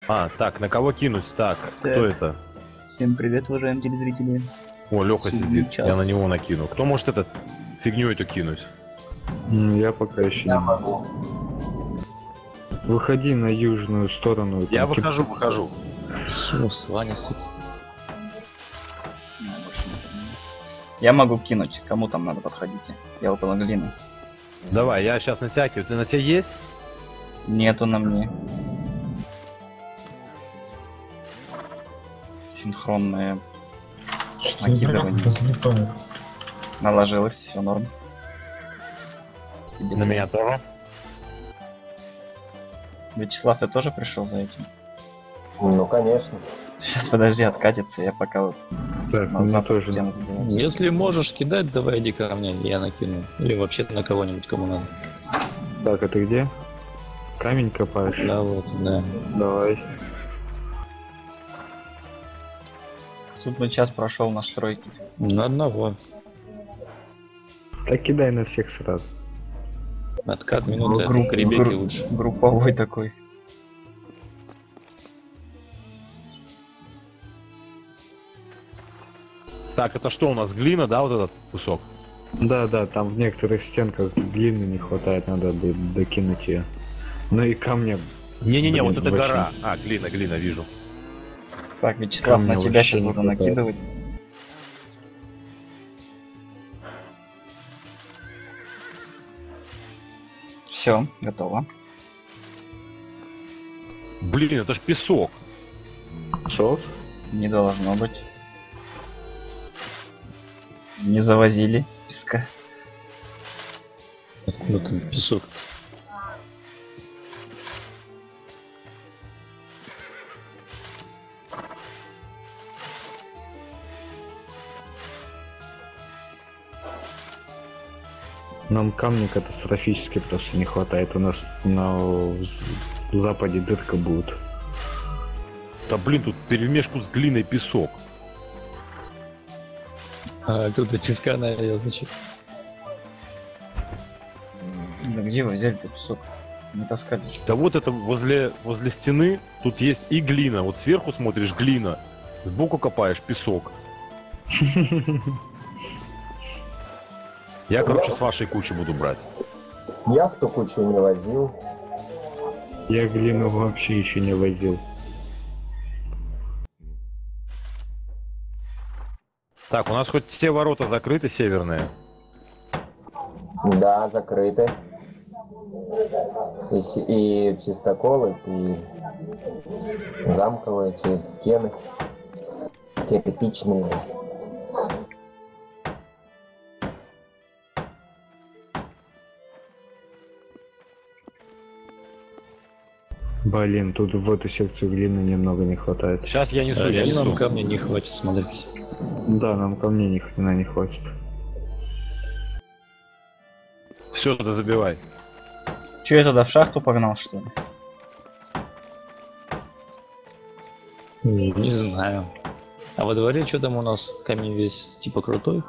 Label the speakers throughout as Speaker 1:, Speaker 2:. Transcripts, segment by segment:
Speaker 1: А, так, на кого кинуть? Так, кто это?
Speaker 2: Всем привет, уважаемые телезрители.
Speaker 1: О, Лёха сидит,
Speaker 2: Час.
Speaker 1: я на него накину. Кто может этот фигню эту кинуть?
Speaker 3: Я пока еще не могу. Выходи на южную сторону.
Speaker 1: Я
Speaker 3: там
Speaker 1: выхожу.
Speaker 4: Ваня тут.
Speaker 2: Я могу кинуть. Кому там надо, подходите. Я около глины.
Speaker 1: Давай, я сейчас натягиваю. Ты на тебя есть?
Speaker 2: Нету на мне. Синхронное накидывание. Наложилось, все норм. Тебе
Speaker 1: На меня тоже.
Speaker 2: Вячеслав, ты тоже пришел за этим?
Speaker 5: Ну, конечно.
Speaker 2: Сейчас, подожди, откатится, я пока вот
Speaker 3: Так,
Speaker 2: на
Speaker 3: мне
Speaker 2: запад
Speaker 3: тоже.
Speaker 2: стену забиваю.
Speaker 4: Если можешь кидать, давай иди ко мне, я накину. Или вообще на кого-нибудь, кому надо.
Speaker 3: Так, а ты где? Камень копаешь?
Speaker 4: Да, вот, да.
Speaker 3: Давай.
Speaker 2: Судный час прошел на стройке.
Speaker 4: На одного.
Speaker 3: Так кидай на всех сразу.
Speaker 4: Откат минуты,
Speaker 2: Групп-
Speaker 4: к Ребекке
Speaker 2: групп-
Speaker 4: лучше.
Speaker 2: Групповой такой.
Speaker 1: Так, это что у нас, глина, да, вот этот кусок?
Speaker 3: Да, там в некоторых стенках длины не хватает, надо докинуть ее. Ну и камня.
Speaker 1: Не-не-не,
Speaker 3: Блин,
Speaker 1: вот это
Speaker 3: очень.
Speaker 1: гора. А, глина, вижу.
Speaker 2: Так, Вячеслав,
Speaker 3: Камня
Speaker 2: на тебя
Speaker 3: вообще
Speaker 2: сейчас
Speaker 3: не
Speaker 2: буду
Speaker 3: хватает.
Speaker 2: накидывать. Все, готово.
Speaker 1: Блин, это ж песок.
Speaker 3: Шов?
Speaker 2: Не должно быть. Не завозили песка.
Speaker 4: Откуда там песок?
Speaker 3: Нам камня катастрофически просто не хватает. У нас на западе дырка будет.
Speaker 1: Да блин, тут перемешку с глиной песок.
Speaker 4: А кто-то песка налил, зачем?
Speaker 2: Да где вы взяли этот песок? Не таскали.
Speaker 1: Да вот это возле стены, тут есть и глина. Вот сверху смотришь глина, сбоку копаешь песок. Я, короче, с вашей кучи буду брать.
Speaker 5: Я в ту кучу не возил.
Speaker 3: Я глину вообще еще не возил.
Speaker 1: Так, у нас хоть все ворота закрыты, северные.
Speaker 5: Да, закрыты. И чистоколы, и замковые стены. Кирпичные.
Speaker 3: Блин, тут в эту секцию глины немного не хватает.
Speaker 1: Сейчас я несу, я
Speaker 4: Реально
Speaker 1: несу.
Speaker 4: нам камня не хватит, смотрите.
Speaker 3: Да, нам камней ни хрена не хватит.
Speaker 1: Все, туда забивай.
Speaker 2: Че, я туда в шахту погнал, что ли?
Speaker 4: Не знаю. А во дворе что там у нас? Камень весь типа крутой?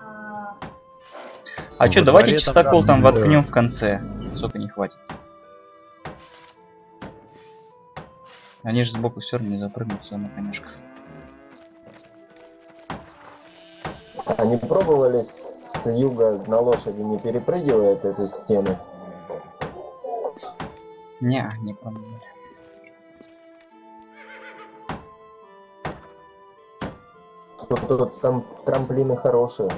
Speaker 2: А
Speaker 1: Ну,
Speaker 2: че,
Speaker 1: во
Speaker 2: давайте
Speaker 1: дворе там,
Speaker 2: чистокол
Speaker 1: да,
Speaker 2: там
Speaker 3: да.
Speaker 2: воткнем в конце. Сколько не хватит. Они же сбоку все равно не запрыгнут, все на конюшках.
Speaker 5: Они пробовали с юга на лошади, не перепрыгивают эту стену.
Speaker 2: Не пробовали.
Speaker 5: Тут там трамплины хорошие.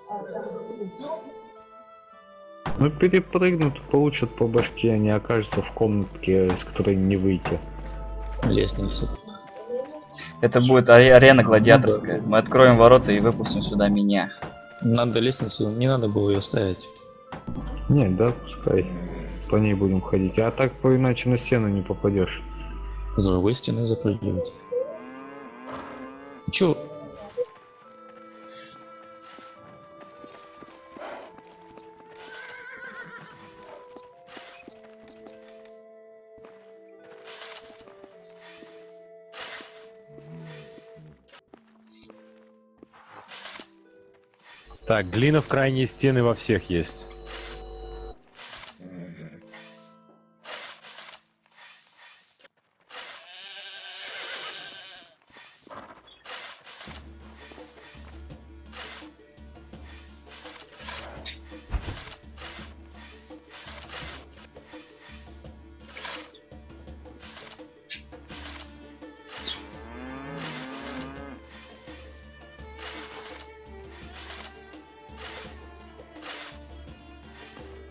Speaker 3: Ну перепрыгнут, получат по башке, они окажутся в комнатке, из которой не выйти.
Speaker 4: Лестница.
Speaker 2: Это будет арена гладиаторская. Мы откроем ворота и выпустим сюда меня.
Speaker 4: Надо лестницу, не надо было ее ставить.
Speaker 3: Нет, да, пускай. По ней будем ходить. А так иначе на стену не попадешь.
Speaker 4: С другой стены запрыгивать. Чё?
Speaker 1: Так, глина в крайние стены во всех есть.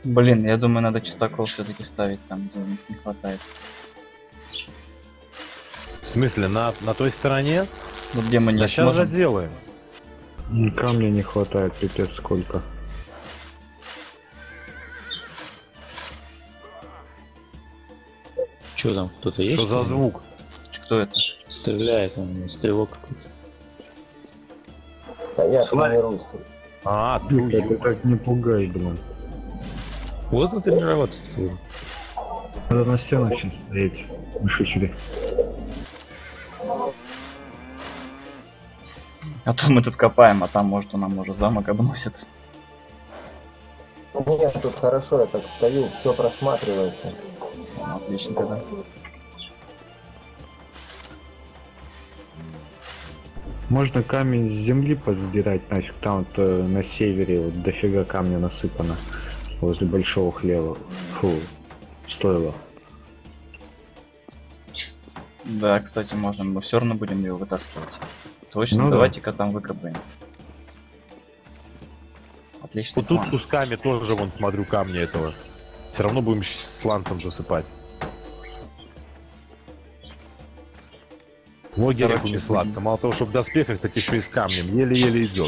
Speaker 2: Блин, я думаю, надо чистокол все-таки ставить там, где у них не хватает.
Speaker 1: В смысле, на той стороне?
Speaker 2: Вот где мы не
Speaker 1: Да сейчас
Speaker 2: сможем.
Speaker 1: заделаем.
Speaker 3: Камня не хватает, пипец сколько.
Speaker 4: Что там, кто-то есть?
Speaker 1: Что за звук?
Speaker 2: Кто это?
Speaker 4: Стреляет, он, стрелок какой-то.
Speaker 5: Да я
Speaker 1: Славик.
Speaker 5: тренируюсь.
Speaker 1: А, ты
Speaker 3: Ты так не пугай, блин.
Speaker 4: Можно тренироваться тоже.
Speaker 3: Надо на стенах сейчас стоять. Мы шутили.
Speaker 2: А то мы тут копаем, а там может он нам уже замок обносит.
Speaker 5: Нет, тут хорошо, я так стою, все просматривается.
Speaker 2: Ну, отлично тогда.
Speaker 3: Можно камень с земли подсдирать нафиг. Там вот на севере вот дофига камня насыпано. Возле большого хлева. Фу, стоило.
Speaker 2: Да, кстати, можно, мы все равно будем его вытаскивать. Точно,
Speaker 3: Ну да.
Speaker 2: давайте-ка там выкопаем. Отлично.
Speaker 1: Вот тут кусками тоже, вон, смотрю, камни этого. Все равно будем сланцем засыпать. Ноги
Speaker 2: Короче,
Speaker 1: реку не сладко. Мало того, что в доспехах, так еще и с камнем. Еле-еле идет.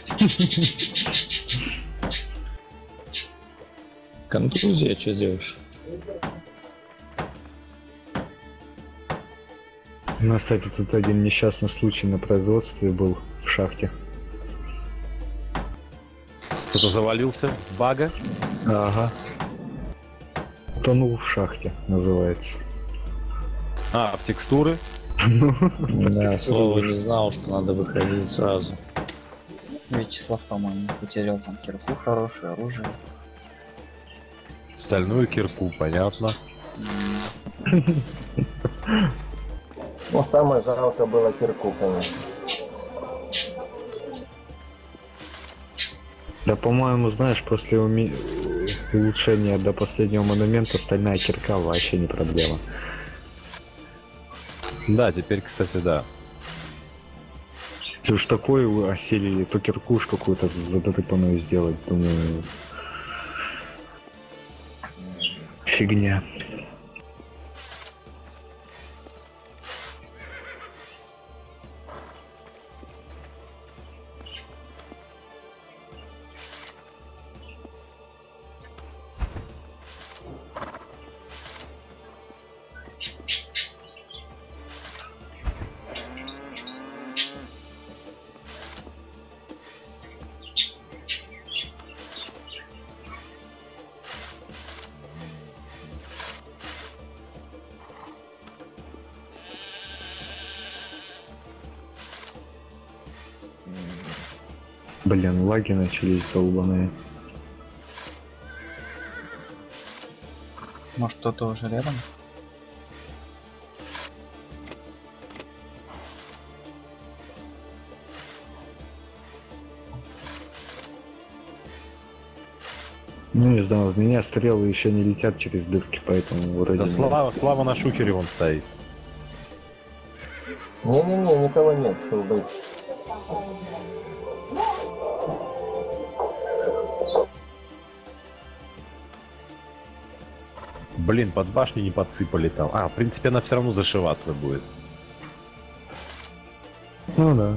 Speaker 4: Контузия, что сделаешь?
Speaker 3: У нас, кстати, тут один несчастный случай на производстве был в шахте.
Speaker 1: Кто-то завалился. Бага.
Speaker 3: Ага. Тонул в шахте, называется.
Speaker 1: А, в текстуры.
Speaker 4: Да, слово не знал, что надо выходить сразу.
Speaker 2: Вячеслав, по-моему, потерял там кирку хорошее, оружие.
Speaker 1: Стальную кирку, понятно.
Speaker 5: Ну, самое жалко было кирку, конечно.
Speaker 3: Да, по-моему, знаешь, после улучшения до последнего монумента стальная кирка вообще не проблема.
Speaker 1: Да, теперь, кстати, да.
Speaker 3: Ты уж такое осилили, то кирку уж какую-то задрыпанную сделать, думаю... Фигня. Блин, лаги начались долбаные.
Speaker 2: Может, кто-то уже рядом?
Speaker 3: Ну не знаю, в меня стрелы еще не летят через дырки, поэтому вроде...
Speaker 1: Да
Speaker 3: не-
Speaker 1: Слава на шухере вон стоит.
Speaker 5: Не-не-не, никого нет, что быть.
Speaker 1: Блин, под башню не подсыпали там. А, в принципе, она все равно зашиваться будет.
Speaker 3: Ну да.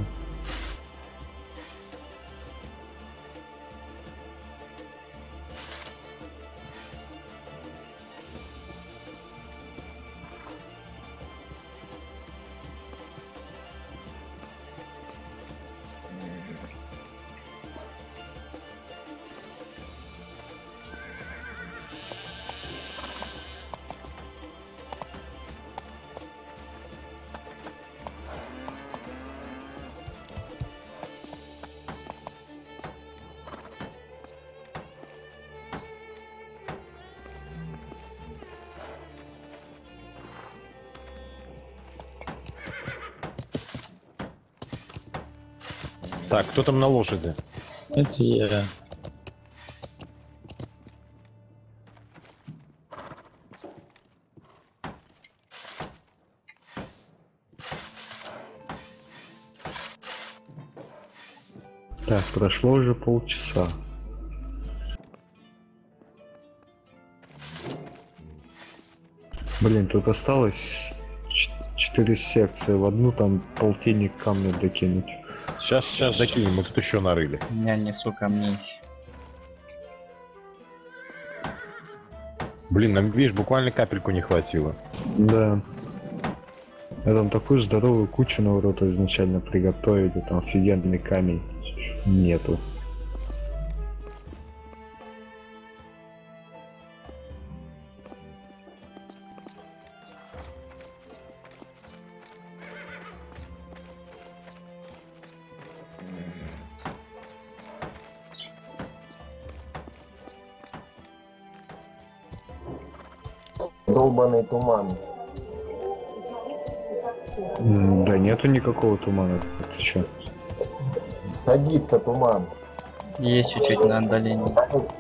Speaker 1: Так, кто там на лошади?
Speaker 4: Это я.
Speaker 3: Так, прошло уже полчаса. Блин, тут осталось 4 секции. В одну там полтинник камня докинуть.
Speaker 1: Сейчас докинем, мы тут еще нарыли.
Speaker 2: Я несу камней.
Speaker 1: Блин, нам, видишь, буквально капельку не хватило.
Speaker 3: Да. Я там такую здоровую кучу на ворота изначально приготовили, там офигенный камень нету.
Speaker 5: Долбаный туман.
Speaker 3: Да нету никакого тумана. Ты чё?
Speaker 5: Садится туман.
Speaker 2: Есть чуть-чуть на отдалении.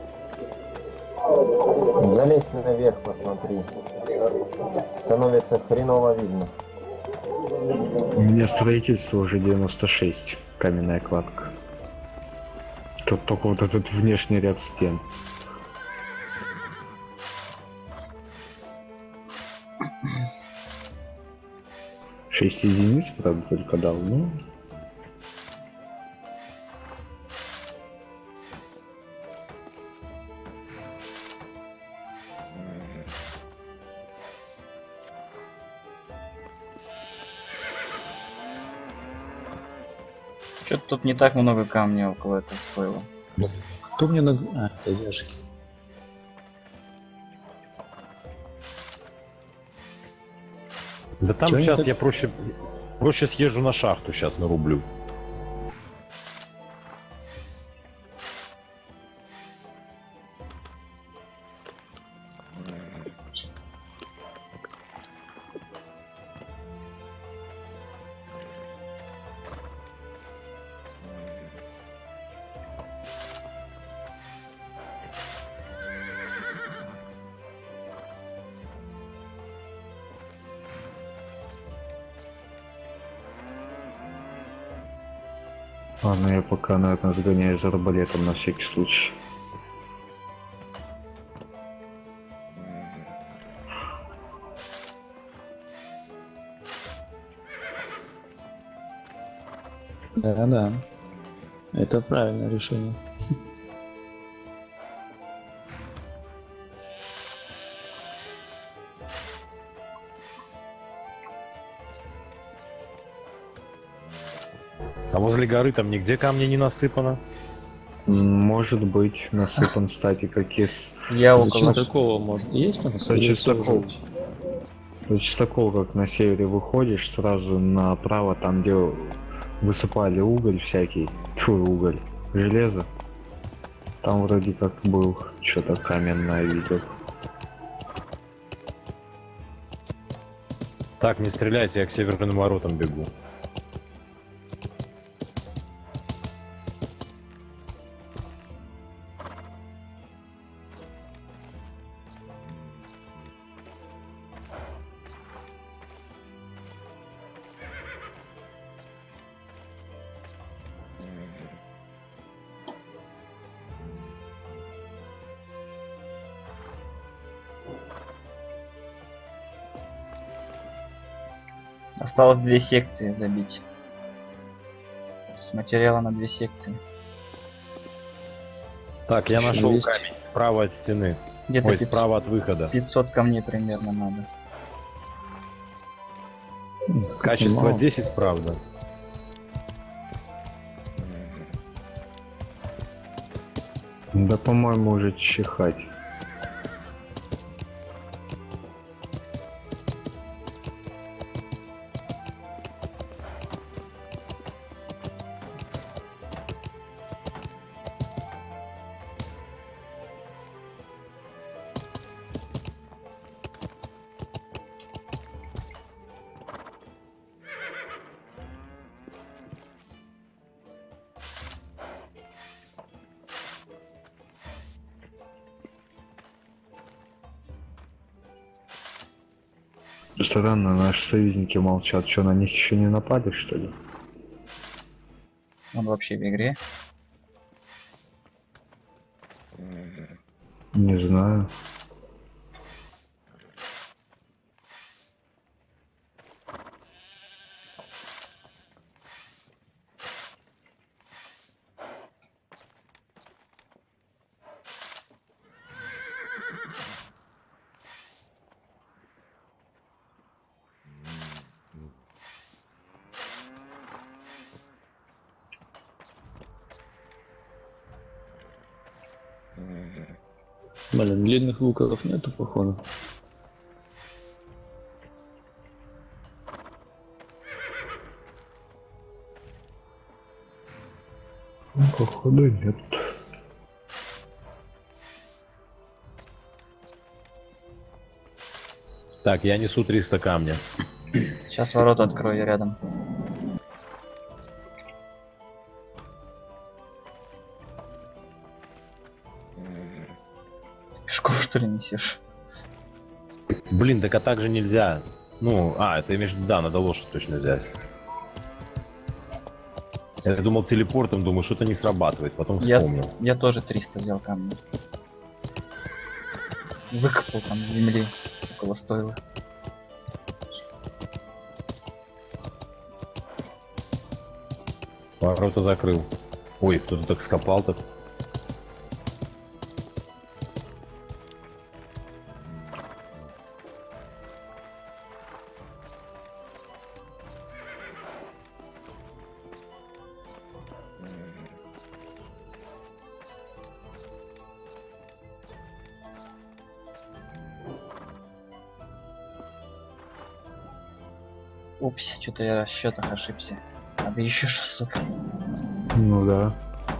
Speaker 5: Залезь наверх, посмотри. Становится хреново видно.
Speaker 3: У меня строительство уже 96, каменная кладка. Тут только вот этот внешний ряд стен. Шесть единиц, правда, только дал, ну.
Speaker 2: Что-то тут не так много камня около этого стоило.
Speaker 4: Кто мне на... А, это яшки.
Speaker 1: Да там
Speaker 4: Чё они
Speaker 1: сейчас
Speaker 4: так-
Speaker 1: я проще съезжу на шахту, сейчас нарублю.
Speaker 3: Ладно, я пока, наверное, сгоняю за арбалетом на всякий случай.
Speaker 4: Да. Это правильное решение.
Speaker 1: А возле горы там нигде камня не насыпано.
Speaker 3: Может быть, насыпан, кстати, как из...
Speaker 2: Я
Speaker 4: За
Speaker 2: около...
Speaker 4: Чистакова, может, есть у нас?
Speaker 3: За
Speaker 4: Или всё
Speaker 3: Чистакова.
Speaker 4: уже?
Speaker 3: Вот Чистакол, как на севере выходишь, сразу направо, там где высыпали уголь всякий, твой уголь, железо. Там вроде как был что-то каменное, видел.
Speaker 1: Так, не стреляйте, я к северным воротам бегу.
Speaker 2: Осталось 2 секции забить. С материала на 2 секции.
Speaker 1: Так, я
Speaker 4: Ещё
Speaker 1: нашел
Speaker 4: есть?
Speaker 1: камень справа от стены.
Speaker 2: Где-то
Speaker 1: Ой, справа от выхода.
Speaker 2: 500 камней примерно надо.
Speaker 1: Качество
Speaker 4: Мало.
Speaker 1: 10, правда.
Speaker 3: Да, по-моему, уже чихать. Странно, наши союзники молчат. Что, на них еще не напали, что ли?
Speaker 2: Он вообще в игре.
Speaker 3: Не знаю.
Speaker 4: Блин, длинных луков нету, походу.
Speaker 3: Походу нет.
Speaker 1: Так, я несу 300 камня.
Speaker 2: Сейчас ворота открою, я рядом. Пешком что ли несешь?
Speaker 1: Блин, так а так же нельзя. Ну, это имеешь в виду, да, надо лошадь точно взять. Я думал телепортом, думаю, что-то не срабатывает, потом вспомнил.
Speaker 2: Я тоже 300 взял камни. Выкопал там с земли, около стойла.
Speaker 1: Ворота закрыл. Ой, кто-то так скопал так.
Speaker 2: Упс, что-то я в расчетах ошибся. Надо еще 600.
Speaker 3: Ну да.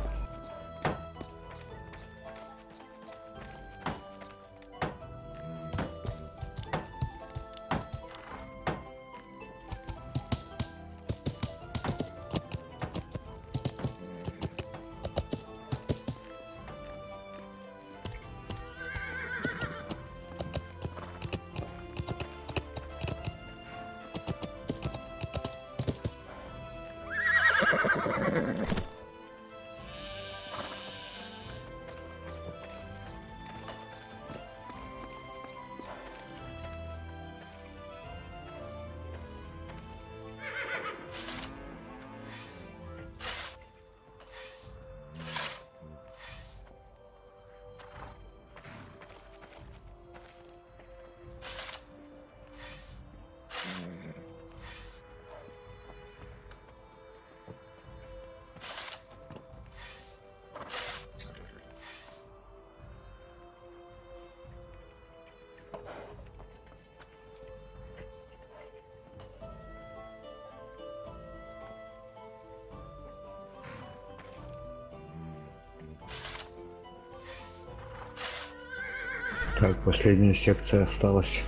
Speaker 3: Так, последняя секция осталась.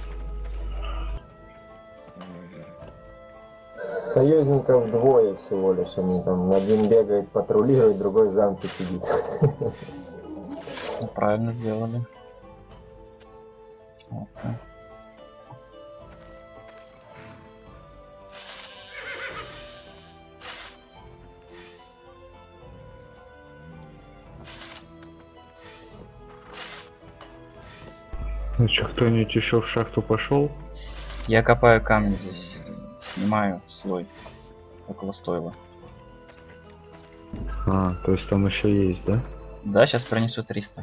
Speaker 5: Союзников двое всего лишь, они там один бегает патрулирует, другой в замке сидит.
Speaker 2: Ну, правильно сделали. Молодцы.
Speaker 3: Ну что, кто-нибудь еще в шахту пошел?
Speaker 2: Я копаю камни здесь. Снимаю слой. Около стойла.
Speaker 3: То есть там еще есть, да?
Speaker 2: Да, сейчас пронесу 300.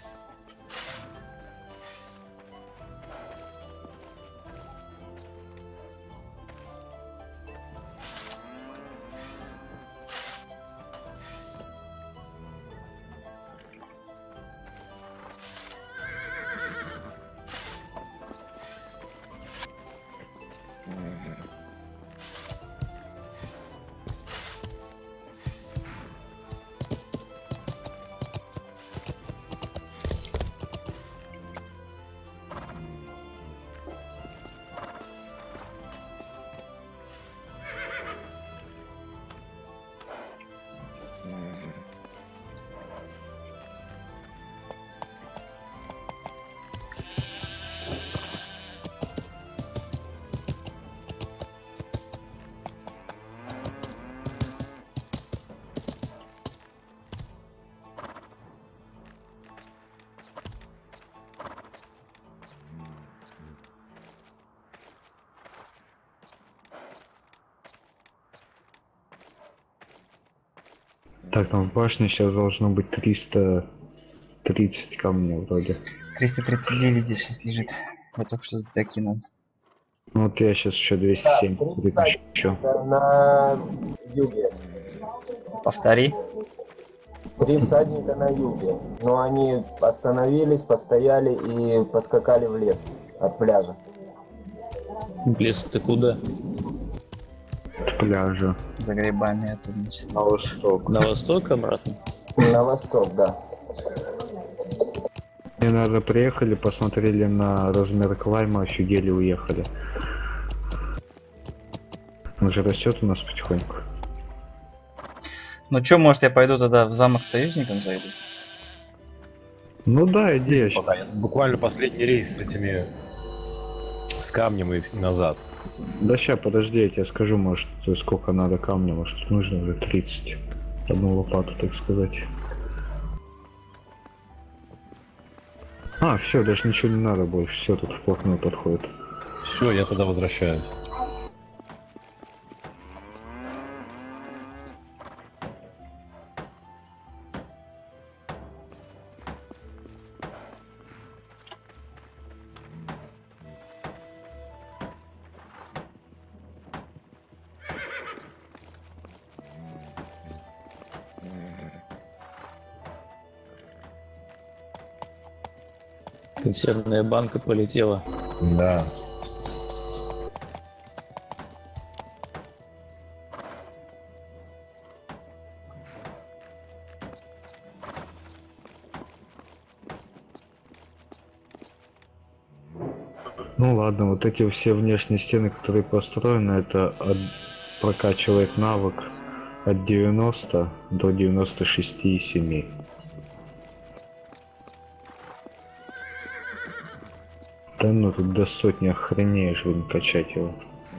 Speaker 3: Так, там в башне сейчас должно быть 330 камней вроде.
Speaker 2: 339 здесь сейчас лежит. Я только что докинул.
Speaker 3: Ну вот я сейчас еще 207
Speaker 5: 30
Speaker 3: еще.
Speaker 5: на юге.
Speaker 2: Повтори.
Speaker 5: 3 всадника на юге, но они остановились, постояли и поскакали в лес от пляжа.
Speaker 4: Лес ты куда?
Speaker 3: С пляжа.
Speaker 2: За грибами это значит.
Speaker 3: На восток.
Speaker 4: На восток обратно?
Speaker 5: На восток, да.
Speaker 3: Мне надо, приехали, посмотрели на размер клайма, офигели, уехали. Он же растет у нас потихоньку.
Speaker 2: Ну чё, может я пойду тогда в замок к союзникам зайду?
Speaker 3: Ну да, идея.
Speaker 1: Буквально последний рейс с этими... с камнем и назад.
Speaker 3: Да ща, подожди, я тебе скажу, может, сколько надо камня, может, нужно уже 30. Одну лопату, так сказать. А, все, даже ничего не надо больше, все тут вплотную подходит.
Speaker 1: Все, я туда возвращаюсь.
Speaker 4: Консервная банка полетела.
Speaker 1: Да.
Speaker 3: Ну ладно, вот эти все внешние стены, которые построены, это прокачивает навык от 90 до 96,7. Да ну тут до сотни охренеешь, будем качать его.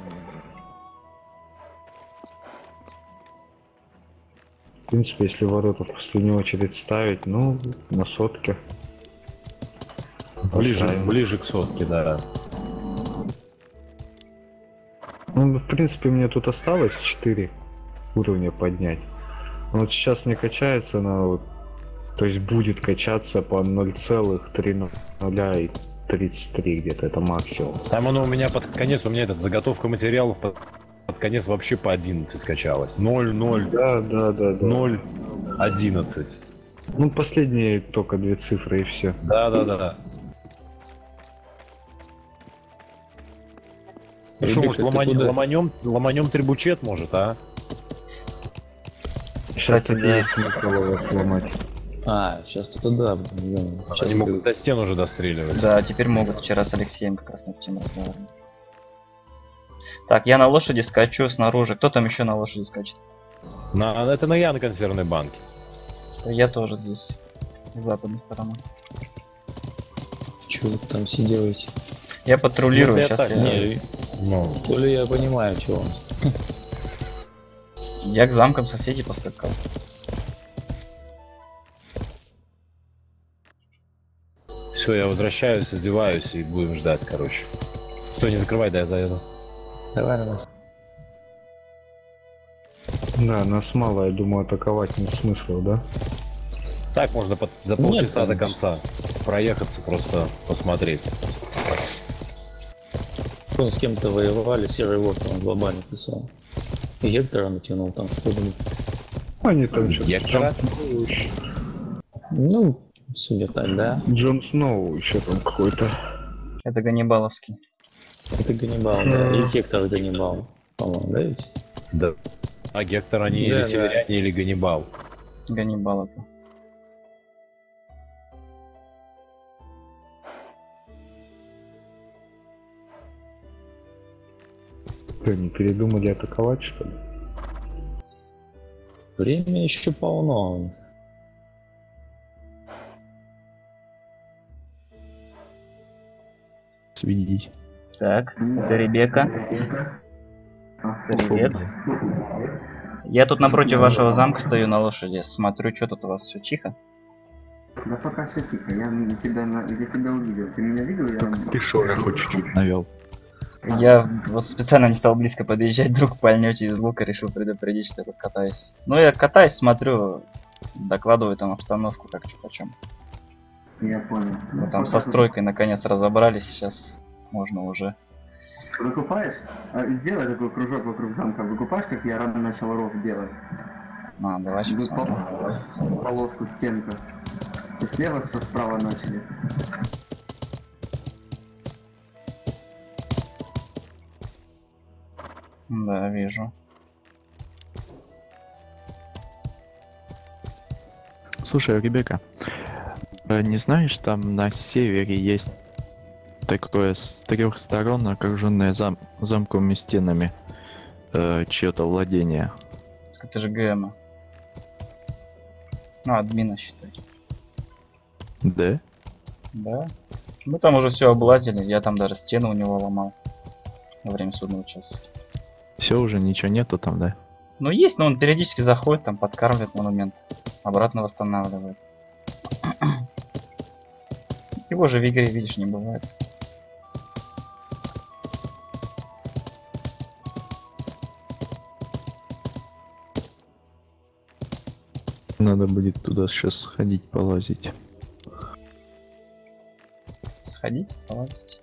Speaker 3: В принципе, если ворота в последнюю очередь ставить, ну, на сотке.
Speaker 1: Ближе,
Speaker 3: Поставим.
Speaker 1: ближе к сотке, да.
Speaker 3: Ну, в принципе, мне тут осталось 4 уровня поднять. Но вот сейчас не качается на вот, то есть будет качаться по 0,30 и 33 где-то, это максимум.
Speaker 1: Там оно у меня под конец, у меня этот заготовка материалов под конец вообще по 11 скачалась. 0, 0,
Speaker 3: Да.
Speaker 1: 0, 11.
Speaker 3: Ну, последние только 2 цифры и все.
Speaker 1: Да. Ну что, может,
Speaker 4: Ребята, ты куда?
Speaker 1: ломанем трибучет, может, а?
Speaker 3: Сейчас
Speaker 2: Кстати,
Speaker 3: таки
Speaker 2: да.
Speaker 3: есть смысл его сломать.
Speaker 4: А, сейчас-то да. Сейчас
Speaker 1: Они могут до стен уже достреливать.
Speaker 2: Да, теперь могут. Вчера с Алексеем как раз на тему разговаривали. Так, я на лошади скачу снаружи. Кто там еще на лошади скачет?
Speaker 1: Это я на консервной банке.
Speaker 2: Я тоже здесь. С западной стороны.
Speaker 4: Чего вы там все делаете?
Speaker 2: Я патрулирую,
Speaker 1: Ну, я
Speaker 2: сейчас
Speaker 1: так,
Speaker 2: я...
Speaker 4: Не,
Speaker 1: Ну,
Speaker 4: то ли я понимаю, чего.
Speaker 2: Я к замкам соседей поскакал.
Speaker 1: все, я возвращаюсь, одеваюсь и будем ждать, короче. Стой, не закрывай, да я заеду.
Speaker 4: Давай.
Speaker 3: Да, нас мало, я думаю, атаковать нет смысла, да?
Speaker 1: Так можно за
Speaker 4: Нет,
Speaker 1: полчаса до
Speaker 4: конечно.
Speaker 1: конца проехаться, просто посмотреть.
Speaker 4: Он с кем-то воевали, серый волк он глобально писал. И Гектора натянул там что-то.
Speaker 3: Они там что-то...
Speaker 1: Гектора?
Speaker 4: Ну, судя так, да.
Speaker 3: Джон Сноу еще там какой-то.
Speaker 2: Это Ганнибаловский.
Speaker 4: Это Ганнибал, да. И Гектор Ганнибал. По-моему, да ведь?
Speaker 1: Да. А Гектор они
Speaker 4: Да,
Speaker 1: или
Speaker 4: да.
Speaker 1: северяне, или Ганнибал.
Speaker 2: Ганнибал это.
Speaker 3: Что, не передумали атаковать, что ли?
Speaker 4: Время еще полно у них.
Speaker 6: Сведись.
Speaker 2: Так, это Ребекка. Привет. Я тут напротив вашего замка стою на лошади. Смотрю, что тут у вас все тихо.
Speaker 7: Да пока все тихо, я тебя увидел. Ты меня видел?
Speaker 6: Ты шорох хоть чуть-чуть навел.
Speaker 2: Я вот специально не стал близко подъезжать, вдруг пальнете из лука, решил предупредить, что я тут катаюсь. Ну, я катаюсь, смотрю, докладываю там обстановку, как что почем.
Speaker 7: Я понял.
Speaker 2: Мы там со стройкой наконец разобрались, сейчас можно уже.
Speaker 7: Выкупаешь? Сделай такой кружок вокруг замка. Выкупаешь, как я рано начал ров делать?
Speaker 2: А, давай сейчас
Speaker 7: Вы
Speaker 2: посмотрим.
Speaker 7: полоску стенка. Ты слева, со справа начали.
Speaker 2: Да, вижу.
Speaker 6: Слушай, Ребека, не знаешь, там на севере есть такое с 3 сторон окруженное замковыми стенами чье-то владение?
Speaker 2: Это же ГМ. Ну, админа считай.
Speaker 6: Да?
Speaker 2: Да. Мы там уже все облазили, я там даже стену у него ломал во время судного часа.
Speaker 6: Все, уже ничего нету там, да?
Speaker 2: Ну есть, но он периодически заходит, там подкармливает монумент, обратно восстанавливает. Его же в игре, видишь, не бывает.
Speaker 6: Надо будет туда сейчас сходить, полазить.
Speaker 2: Сходить, полазить.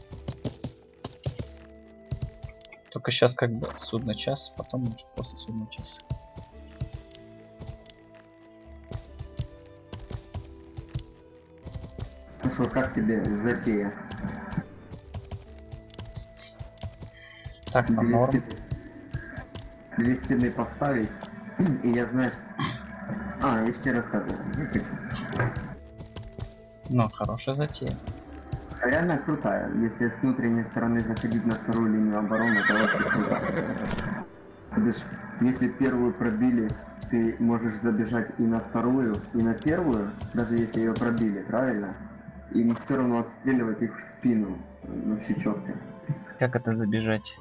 Speaker 2: Только сейчас как бы судный час, потом может после судного часа.
Speaker 7: Ну что, как тебе затея?
Speaker 2: Так, по норм.
Speaker 7: Две стены поставить, и я, знаешь... А, я же тебе рассказывал.
Speaker 2: Ну, хорошая затея.
Speaker 7: Реально крутая. Если с внутренней стороны заходить на вторую линию обороны, то вообще круто. То бишь, если первую пробили, ты можешь забежать и на вторую, и на первую, даже если ее пробили, правильно? Им все равно отстреливать их в спину. Вообще четко.
Speaker 2: Как это забежать?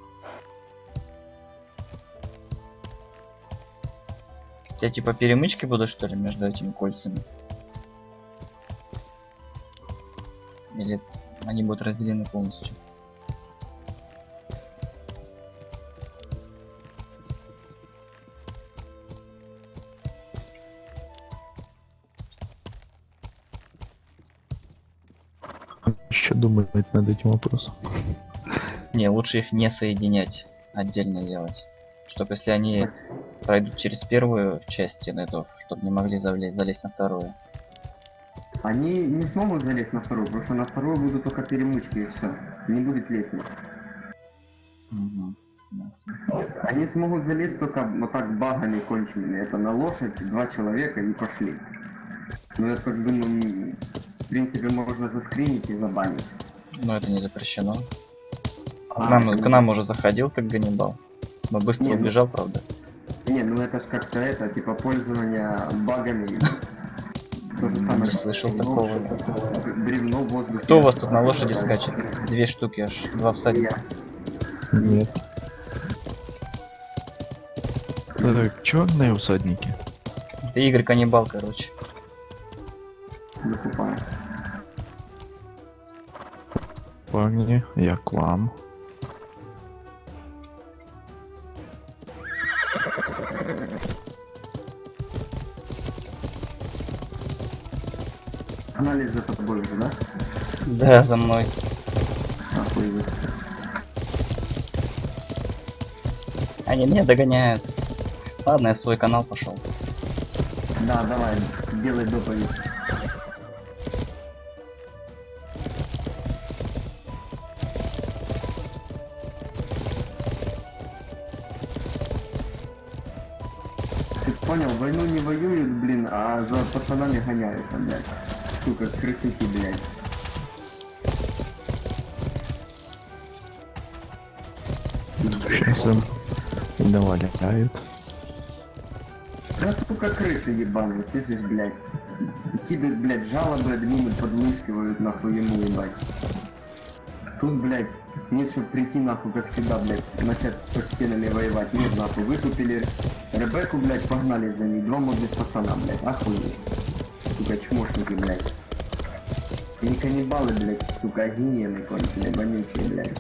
Speaker 2: У тебя типа перемычки будут, что ли, между этими кольцами? Или они будут разделены полностью?
Speaker 6: Еще думает над этим вопросом.
Speaker 2: Не, лучше их не соединять, отдельно делать. Чтоб если они пройдут через первую часть стены, то чтобы не могли залезть на вторую.
Speaker 7: Они не смогут залезть на вторую, потому что на вторую будут только перемычки и все. Не будет лестницы.
Speaker 2: Угу. Ясно.
Speaker 7: Они смогут залезть только вот так багами конченными. Это на лошадь, 2 человека и пошли. Ну это как бы, ну, в принципе, можно заскринить и забанить.
Speaker 2: Но это не запрещено. К нам уже заходил как Ганнибал. Но быстро
Speaker 7: Не, ну-
Speaker 2: убежал, правда.
Speaker 7: Не, ну это ж как-то это, типа пользование багами. То же самое.
Speaker 2: Не слышал такого.
Speaker 7: Бревно в воздухе.
Speaker 2: Кто у вас тут на лошади скачет? 2 штуки аж, 2 всадника.
Speaker 6: Нет. Это черные усадники.
Speaker 2: Это Игорь Каннибал, короче.
Speaker 7: Закупаю.
Speaker 6: Парни, я к вам.
Speaker 7: Анализ за тобой уже, да?
Speaker 2: Да, за мной.
Speaker 7: Охуеть.
Speaker 2: Они меня догоняют. Ладно, я в свой канал пошел.
Speaker 7: Да, давай, делай доповедь. Ты понял, войну не воюют, блин, а за пацанами гоняются, блядь. Сука, крысюки, блядь.
Speaker 6: Сейчас им наваляют.
Speaker 7: Да, сука, крысы ебаные, слышишь, блядь. Тебе, блядь, жалобы админы подлыскивают, нахуй, ему, ебать. Тут, блядь, нет, чтобы прийти, нахуй, как всегда, блядь, начать со стенами воевать. Нет, нахуй, выкупили Ребекку, блядь, погнали за ней. 2 модных пацана, блядь, охуеть. Сука, чмошники, блядь. Не каннибалы, блядь, сука, а гиены конченые, вонючие, блядь.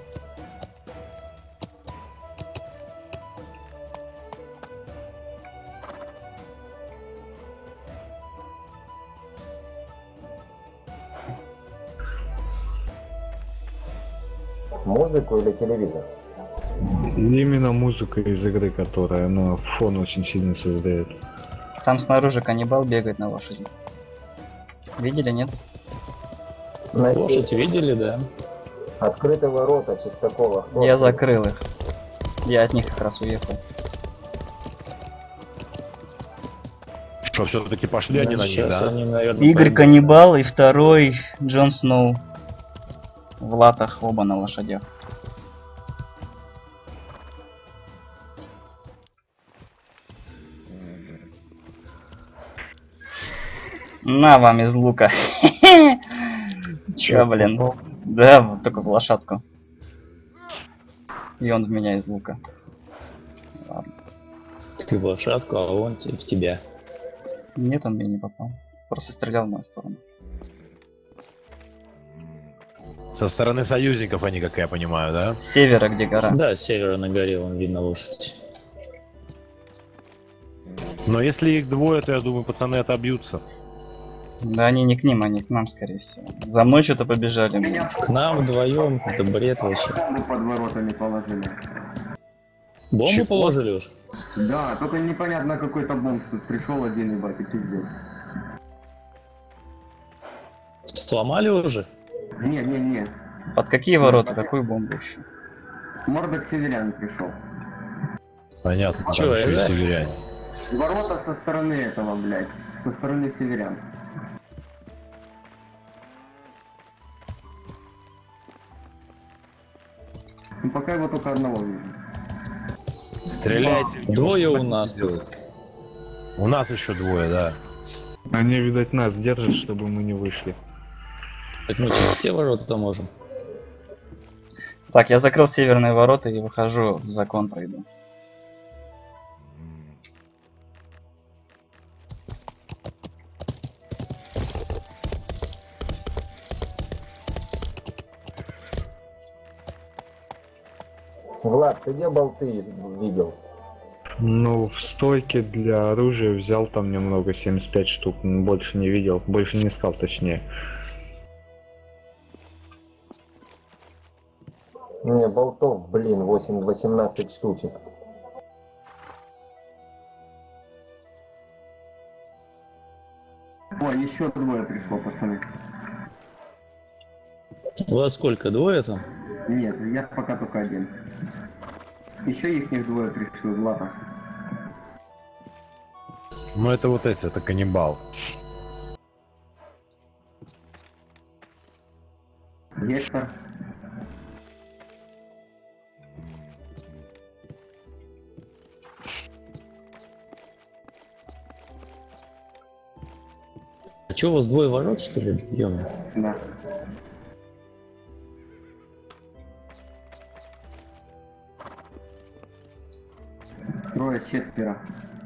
Speaker 5: Музыку или телевизор?
Speaker 3: Именно музыка из игры, которая на фон очень сильно создает.
Speaker 2: Там снаружи каннибал бегает на лошади. Видели, нет?
Speaker 5: На
Speaker 4: Лошадь
Speaker 5: севере
Speaker 4: видели, да?
Speaker 5: открыты ворота чистокола. Кто
Speaker 2: Я
Speaker 5: открыл?
Speaker 2: закрыл их. Я от них как раз уехал.
Speaker 1: Что, все-таки пошли они на них,
Speaker 4: Сейчас
Speaker 1: да?
Speaker 4: они, наверное,
Speaker 2: Игорь
Speaker 4: пойдут.
Speaker 2: каннибал и второй Джон Сноу. В латах, оба на лошадях. На вам из лука. Чё, блин? Да, вот только в лошадку. И он в меня из лука. Ладно.
Speaker 4: Ты в лошадку, а он в тебя.
Speaker 2: Нет, он мне не попал. Просто стрелял в мою сторону.
Speaker 1: Со стороны союзников они, как я понимаю, да?
Speaker 2: С севера, где гора.
Speaker 4: Да, с севера на горе вон видно лошадь.
Speaker 1: Но если их двое, то я думаю, пацаны отобьются.
Speaker 2: Да они не к ним, они к нам, скорее всего. За мной что-то побежали. блин.
Speaker 7: Меня
Speaker 4: К нам вдвоем, это бред вообще.
Speaker 7: бомбу под воротами положили.
Speaker 4: Бомбу
Speaker 1: Чего?
Speaker 4: положили уж?
Speaker 7: Да, только непонятно какой-то бомж тут пришел один, ебать, и пиздец.
Speaker 4: Сломали уже?
Speaker 7: Не.
Speaker 2: Под какие ворота? Какую бомбу еще?
Speaker 7: Мордок северян пришел.
Speaker 1: Понятно, там
Speaker 4: Чё,
Speaker 1: еще и
Speaker 4: да?
Speaker 1: северяне.
Speaker 7: Ворота со стороны этого, блядь. Со стороны северян. Ну, пока его только одного вижу.
Speaker 1: Стреляйте. в него,
Speaker 4: Двое
Speaker 1: что
Speaker 4: у нас тут.
Speaker 1: делают. У нас еще двое, да.
Speaker 3: Они, видать, нас держат, чтобы мы не вышли.
Speaker 4: Так мы через те ворота-то можем.
Speaker 2: Так, я закрыл северные ворота и выхожу за контр иду.
Speaker 5: Влад, ты где болты видел?
Speaker 3: Ну, в стойке для оружия взял там немного, 75 штук. Больше не видел, больше не искал, точнее.
Speaker 5: Мне болтов, блин, 18 штучек.
Speaker 7: Ой, еще двое пришло, пацаны.
Speaker 4: У вас сколько, двое там?
Speaker 7: Нет, я пока только один. Еще их двое пришли в латах.
Speaker 1: Ну это вот эти, это каннибал.
Speaker 7: Гектор.
Speaker 4: А чё, у вас двое ворот, что ли? Ё-моё.
Speaker 7: Да. Трое, четверо.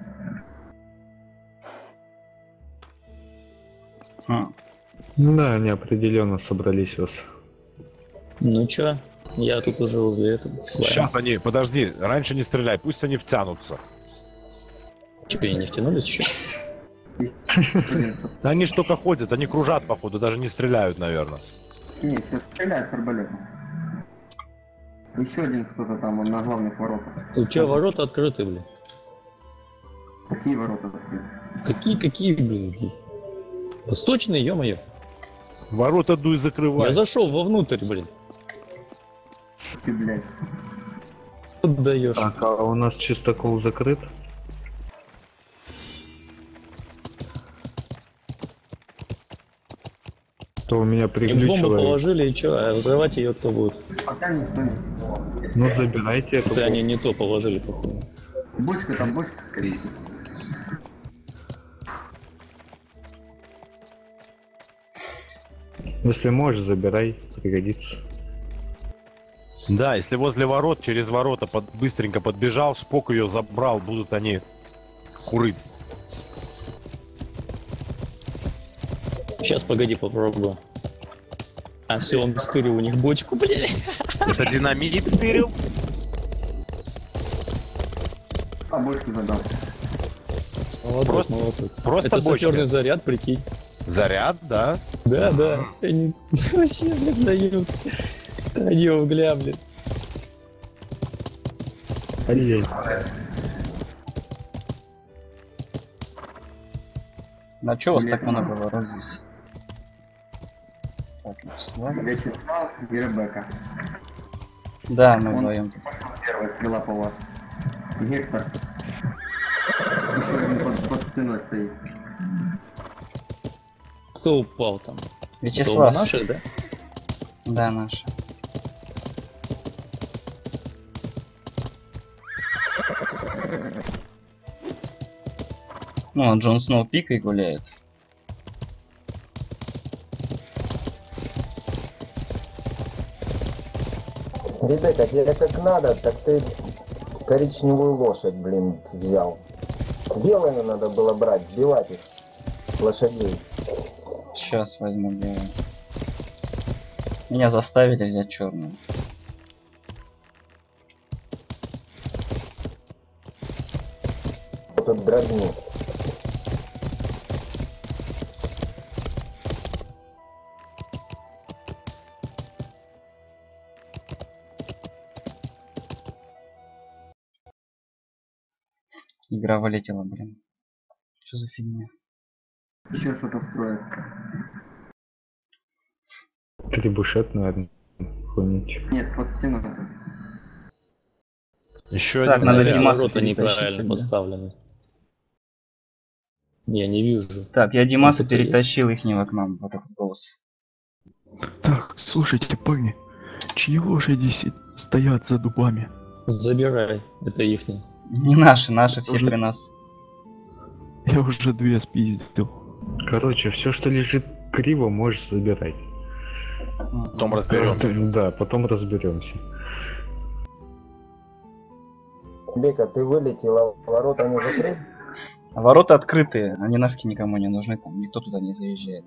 Speaker 3: Ну да, они определенно собрались вас.
Speaker 4: Ну чё, я тут уже возле этого.
Speaker 1: Сейчас они, подожди, раньше не стреляй, пусть они втянутся.
Speaker 4: Чё, они не втянулись еще?
Speaker 1: Они ж только ходят, они кружат, походу, даже не стреляют, наверное.
Speaker 7: Нет, сейчас стреляют с арбалета. Еще один кто-то там, он на главных воротах.
Speaker 4: Тут чё, ворота открыты, блин?
Speaker 7: Какие ворота открыты?
Speaker 4: Какие, блин? Восточные, ё-моё.
Speaker 1: Ворота дуй закрывай.
Speaker 4: Я зашел вовнутрь, блин.
Speaker 7: Ты, блядь.
Speaker 4: Тут даешь.
Speaker 3: Так, а у нас чистокол закрыт? То у меня
Speaker 4: Им бомбу
Speaker 3: приглючило.
Speaker 4: положили и чё, а взрывать ее кто будет?
Speaker 7: Пока никто не...
Speaker 3: Ну забирайте эту
Speaker 4: Это они не то положили, походу.
Speaker 7: Бочка там, бочка скорее.
Speaker 3: Если можешь, забирай, пригодится.
Speaker 1: Да, если возле ворот, через ворота быстренько подбежал, шпок ее забрал, будут они курыть.
Speaker 4: Сейчас, погоди, попробую. А все, он стырил у них бочку, блин.
Speaker 1: Это динамит стырил?
Speaker 7: А бочку задал.
Speaker 4: Молоток, молоток.
Speaker 1: Просто
Speaker 4: Это
Speaker 1: бочка.
Speaker 4: саперный заряд, прикинь.
Speaker 1: Заряд, да?
Speaker 4: Да, да. Они вообще, блин, дают. Они угля, блин.
Speaker 3: Ай-яй.
Speaker 2: На чё у вас
Speaker 7: Нет,
Speaker 2: так много
Speaker 7: ну.
Speaker 2: ворот здесь? Так, Вячеслав.
Speaker 7: Вячеслав и Ребекка.
Speaker 2: Да, мы
Speaker 7: Он-
Speaker 2: вдвоем тут.
Speaker 7: Первая стрела по вас. Гектор. Еще один под стеной стоит.
Speaker 4: Кто упал там? Кто,
Speaker 2: Вячеслав.
Speaker 4: наших, да?
Speaker 2: Да, наш. Ну, а Джон Сноу пикой гуляет.
Speaker 5: Ребята, тебе как надо, так ты коричневую лошадь, блин, взял. Белыми надо было брать, сбивать их, лошадей.
Speaker 2: Сейчас возьму белую. Меня заставили взять черную.
Speaker 5: Тут дразнит.
Speaker 2: Игра вылетела, блин. Что за фигня?
Speaker 7: Еще что-то строит.
Speaker 3: Трибушет, наверное. Какой-нибудь.
Speaker 7: Нет, под стеной.
Speaker 1: Еще
Speaker 2: Так,
Speaker 1: один
Speaker 2: надо
Speaker 1: заряд.
Speaker 2: Димаса
Speaker 4: Ворота
Speaker 2: перетащить
Speaker 4: неправильно
Speaker 2: тогда.
Speaker 4: поставлены. Я не вижу.
Speaker 2: Так, я Димаса
Speaker 4: Вот это
Speaker 2: перетащил ихнего к нам. Вот этот голос.
Speaker 6: Так, слушайте, парни, чьи лошади стоят за дубами?
Speaker 4: Забирай, это ихний.
Speaker 2: Не наши, наши все
Speaker 6: Уже-
Speaker 2: при нас.
Speaker 6: Я уже 2 спиздил.
Speaker 3: Короче, все, что лежит криво, можешь забирать.
Speaker 1: Потом разберемся.
Speaker 3: Да, потом разберемся.
Speaker 5: Бека, ты вылетела, ворота не закрыты?
Speaker 2: Ворота открытые, они нафиг никому не нужны, там никто туда не заезжает.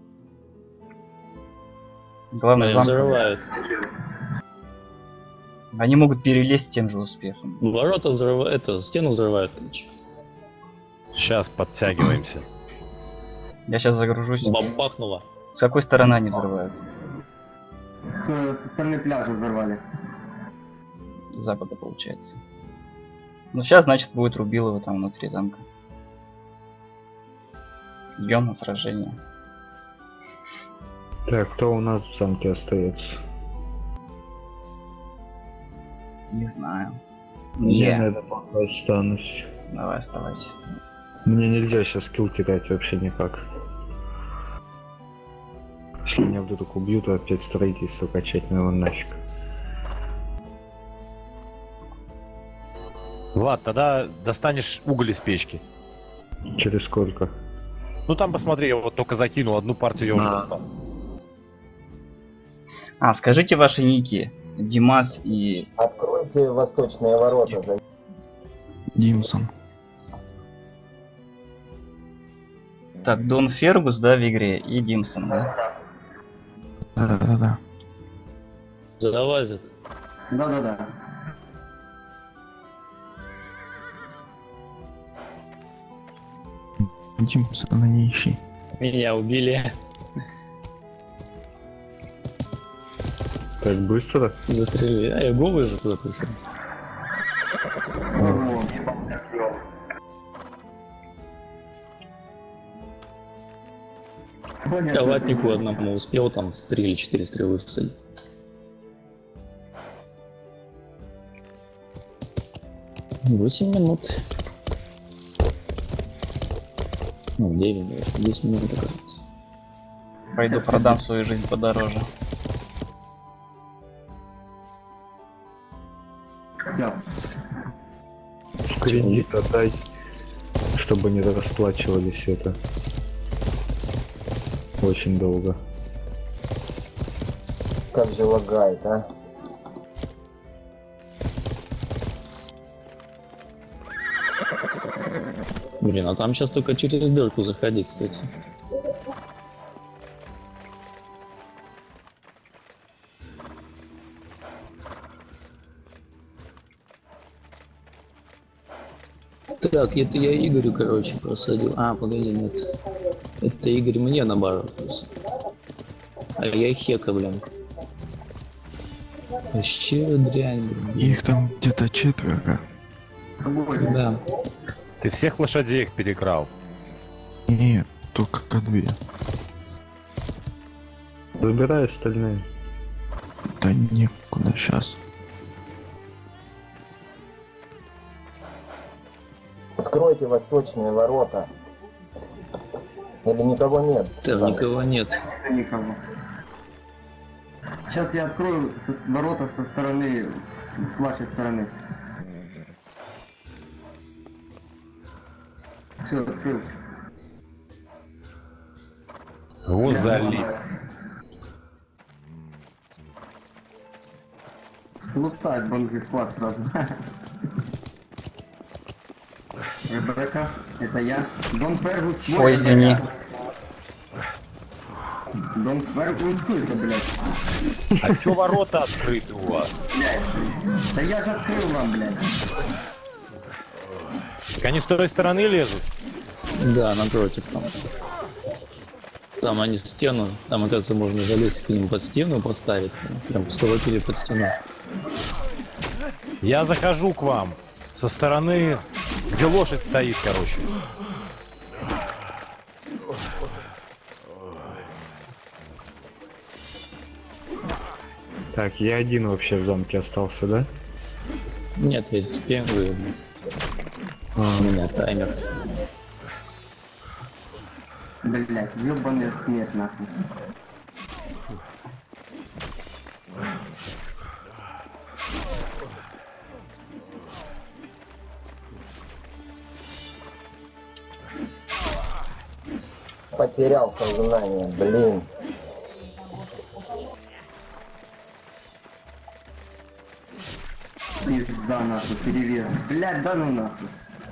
Speaker 2: Главное,
Speaker 4: Они
Speaker 2: замок.
Speaker 4: взрывают.
Speaker 2: Они могут перелезть тем же успехом.
Speaker 4: Ворота взрывают, это, стену взрывают.
Speaker 1: Сейчас подтягиваемся.
Speaker 2: Я сейчас загружусь.
Speaker 4: Бабахнуло.
Speaker 2: С какой стороны они взрывают?
Speaker 7: Со стороны пляжа взорвали.
Speaker 2: С запада получается. Ну сейчас, значит, будет Рубилово там внутри замка. Идем на сражение.
Speaker 3: Так, кто у нас в замке остается?
Speaker 2: Не знаю.
Speaker 3: Я,
Speaker 2: Не.
Speaker 3: наверное, пока останусь.
Speaker 2: Давай, оставайся.
Speaker 3: Мне нельзя сейчас скилл кидать вообще никак. Если меня вдруг убьют, то опять строительство качать на его нафиг.
Speaker 1: Влад, тогда достанешь уголь из печки.
Speaker 3: Через сколько?
Speaker 1: Ну там посмотри, я вот только закинул одну партию, я уже
Speaker 3: А.
Speaker 1: достал.
Speaker 2: А, скажите ваши ники. Димас и...
Speaker 5: Откройте восточные ворота.
Speaker 6: Димсон.
Speaker 2: Так, Дон Фергус, да, в игре, и Димсон, да?
Speaker 6: Да-да-да.
Speaker 4: Залазит.
Speaker 7: Да-да-да.
Speaker 6: Димсона не ищи.
Speaker 4: Меня убили.
Speaker 3: Так быстро?
Speaker 4: Застрелили. А я голый же туда пришел.
Speaker 7: О, Понятно.
Speaker 4: Я латнику одному успел там 3 или 4 стрелы всадить. Восемь минут. Ну, 9, наверное, 10 минут, кажется.
Speaker 2: Пойду продам свою жизнь подороже.
Speaker 7: Все.
Speaker 3: В кредит отдай, чтобы не расплачивались это. Очень долго.
Speaker 5: Как же лагает, а?
Speaker 4: Блин, а там сейчас только через дырку заходи, кстати. Так, это я Игорю, короче, просадил. А, погоди, нет. Это Игорь мне наоборот. А я Хека, блин. Вообще дрянь, блин.
Speaker 6: Их там где-то 4.
Speaker 7: Побольше.
Speaker 4: Да.
Speaker 1: Ты всех лошадей их перекрал.
Speaker 6: Нет, только К2.
Speaker 3: Забирай остальные.
Speaker 6: Да некуда сейчас.
Speaker 5: Откройте восточные ворота. Или никого нет?
Speaker 4: Там никого нет.
Speaker 7: Никого. Сейчас я открою ворота со стороны, с вашей стороны. Все, открыл.
Speaker 1: Его залип.
Speaker 7: Лутать бомжий склад сразу. Ребекка, это я. Дон Фергус свой.
Speaker 2: Ой, извини.
Speaker 7: Дон Фергус, кто это, блядь?
Speaker 1: А чё ворота открыты у вас?
Speaker 7: Да я же открыл вам, блядь.
Speaker 1: Так они с той стороны лезут?
Speaker 4: Да, напротив там. Там они стену, там, оказывается, можно залезть к ним под стену, поставить. Прям сколотили под стену.
Speaker 1: Я захожу к вам со стороны, где лошадь стоит, короче.
Speaker 3: Так, я один вообще в замке остался, да?
Speaker 4: Нет, я пенгую. У меня таймер.
Speaker 7: Блядь, ёбаная смерть нахуй.
Speaker 5: Потерял сознание, блин.
Speaker 7: Пизда нахуй, перевес. Блядь, да ну нахуй.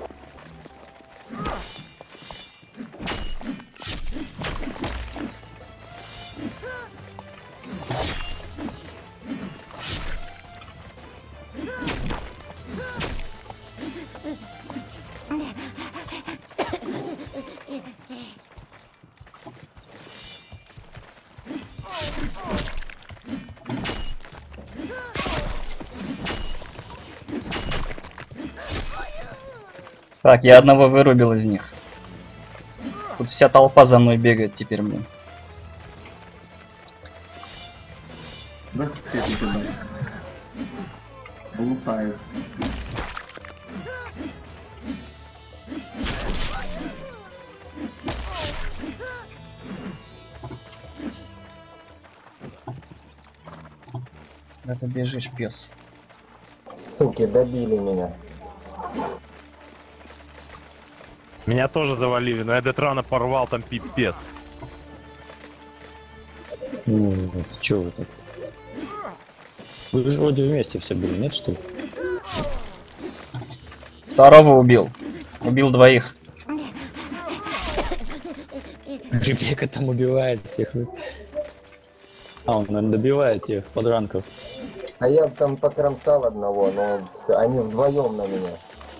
Speaker 2: Так, я одного вырубил из них. Тут вся толпа за мной бегает теперь, блин.
Speaker 7: Да все ты, блядь. Лутаю.
Speaker 2: Куда ты бежишь, пес?
Speaker 5: Суки, добили меня.
Speaker 1: Меня тоже завалили, но я Детрана порвал, там пипец.
Speaker 4: Ну, чё вы так? Вы же вроде вместе все были, нет, что ли?
Speaker 2: Второго убил. Убил двоих.
Speaker 4: Ребека там убивает всех. А, он, наверное, добивает тех подранков.
Speaker 5: А я там покромсал одного, но они вдвоем на меня.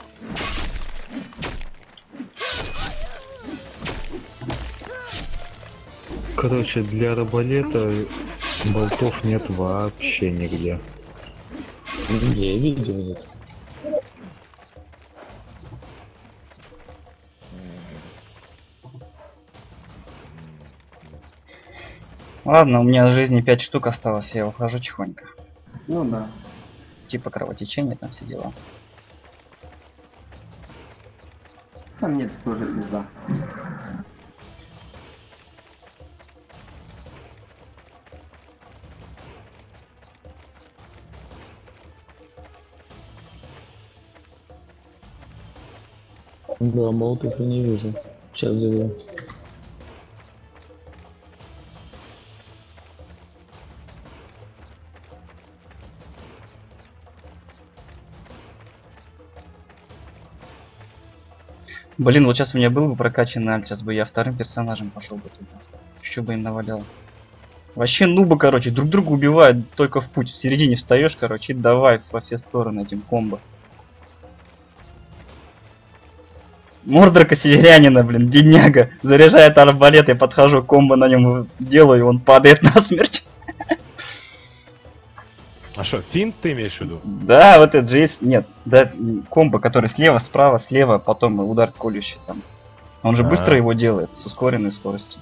Speaker 3: Короче, для арбалета болтов нет вообще нигде.
Speaker 4: Я видел, нет.
Speaker 2: Ладно, у меня жизни 5 штук осталось, я ухожу тихонько.
Speaker 7: Ну да.
Speaker 2: Типа кровотечение, там все дела.
Speaker 7: Там нет тоже пизда.
Speaker 4: Да, болтов я не вижу. Сейчас делаю.
Speaker 2: Блин, вот сейчас у меня был бы прокачанный альт, сейчас бы я вторым персонажем пошел бы туда. Еще бы им навалял. Вообще нубы, короче, друг друга убивают только в путь. В середине встаешь, короче, и давай во все стороны этим комбо. Мордрака северянина, блин, бедняга. Заряжает арбалет, я подхожу, комбо на нем делаю, и он падает насмерть.
Speaker 1: А что, финт ты имеешь в виду?
Speaker 2: Да, вот это же есть. Нет, да, комбо, который слева, справа, слева, потом удар колющий там. Он же быстро его делает, с ускоренной скоростью.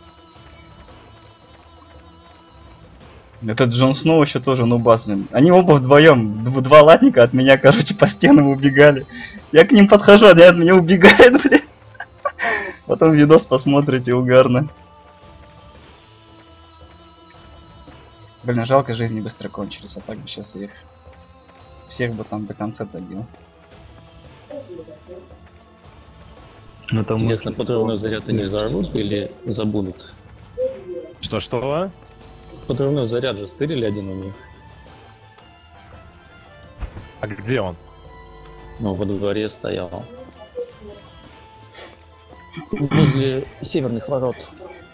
Speaker 2: Этот Джон Сноу еще тоже нубас, блин. Они оба вдвоем, два латника от меня, короче, по стенам убегали. Я к ним подхожу, они от меня убегают, блин. Потом видос посмотрите, угарно. Блин, жалко, жизни быстро кончились, а так бы сейчас их всех бы там до конца добил.
Speaker 3: Ну, там
Speaker 4: Интересно, подрывной заряд они взорвут или забудут?
Speaker 1: Что?
Speaker 4: Подрывной заряд же стырили один у них.
Speaker 1: А где он?
Speaker 4: Ну, во дворе стоял. Возле северных ворот.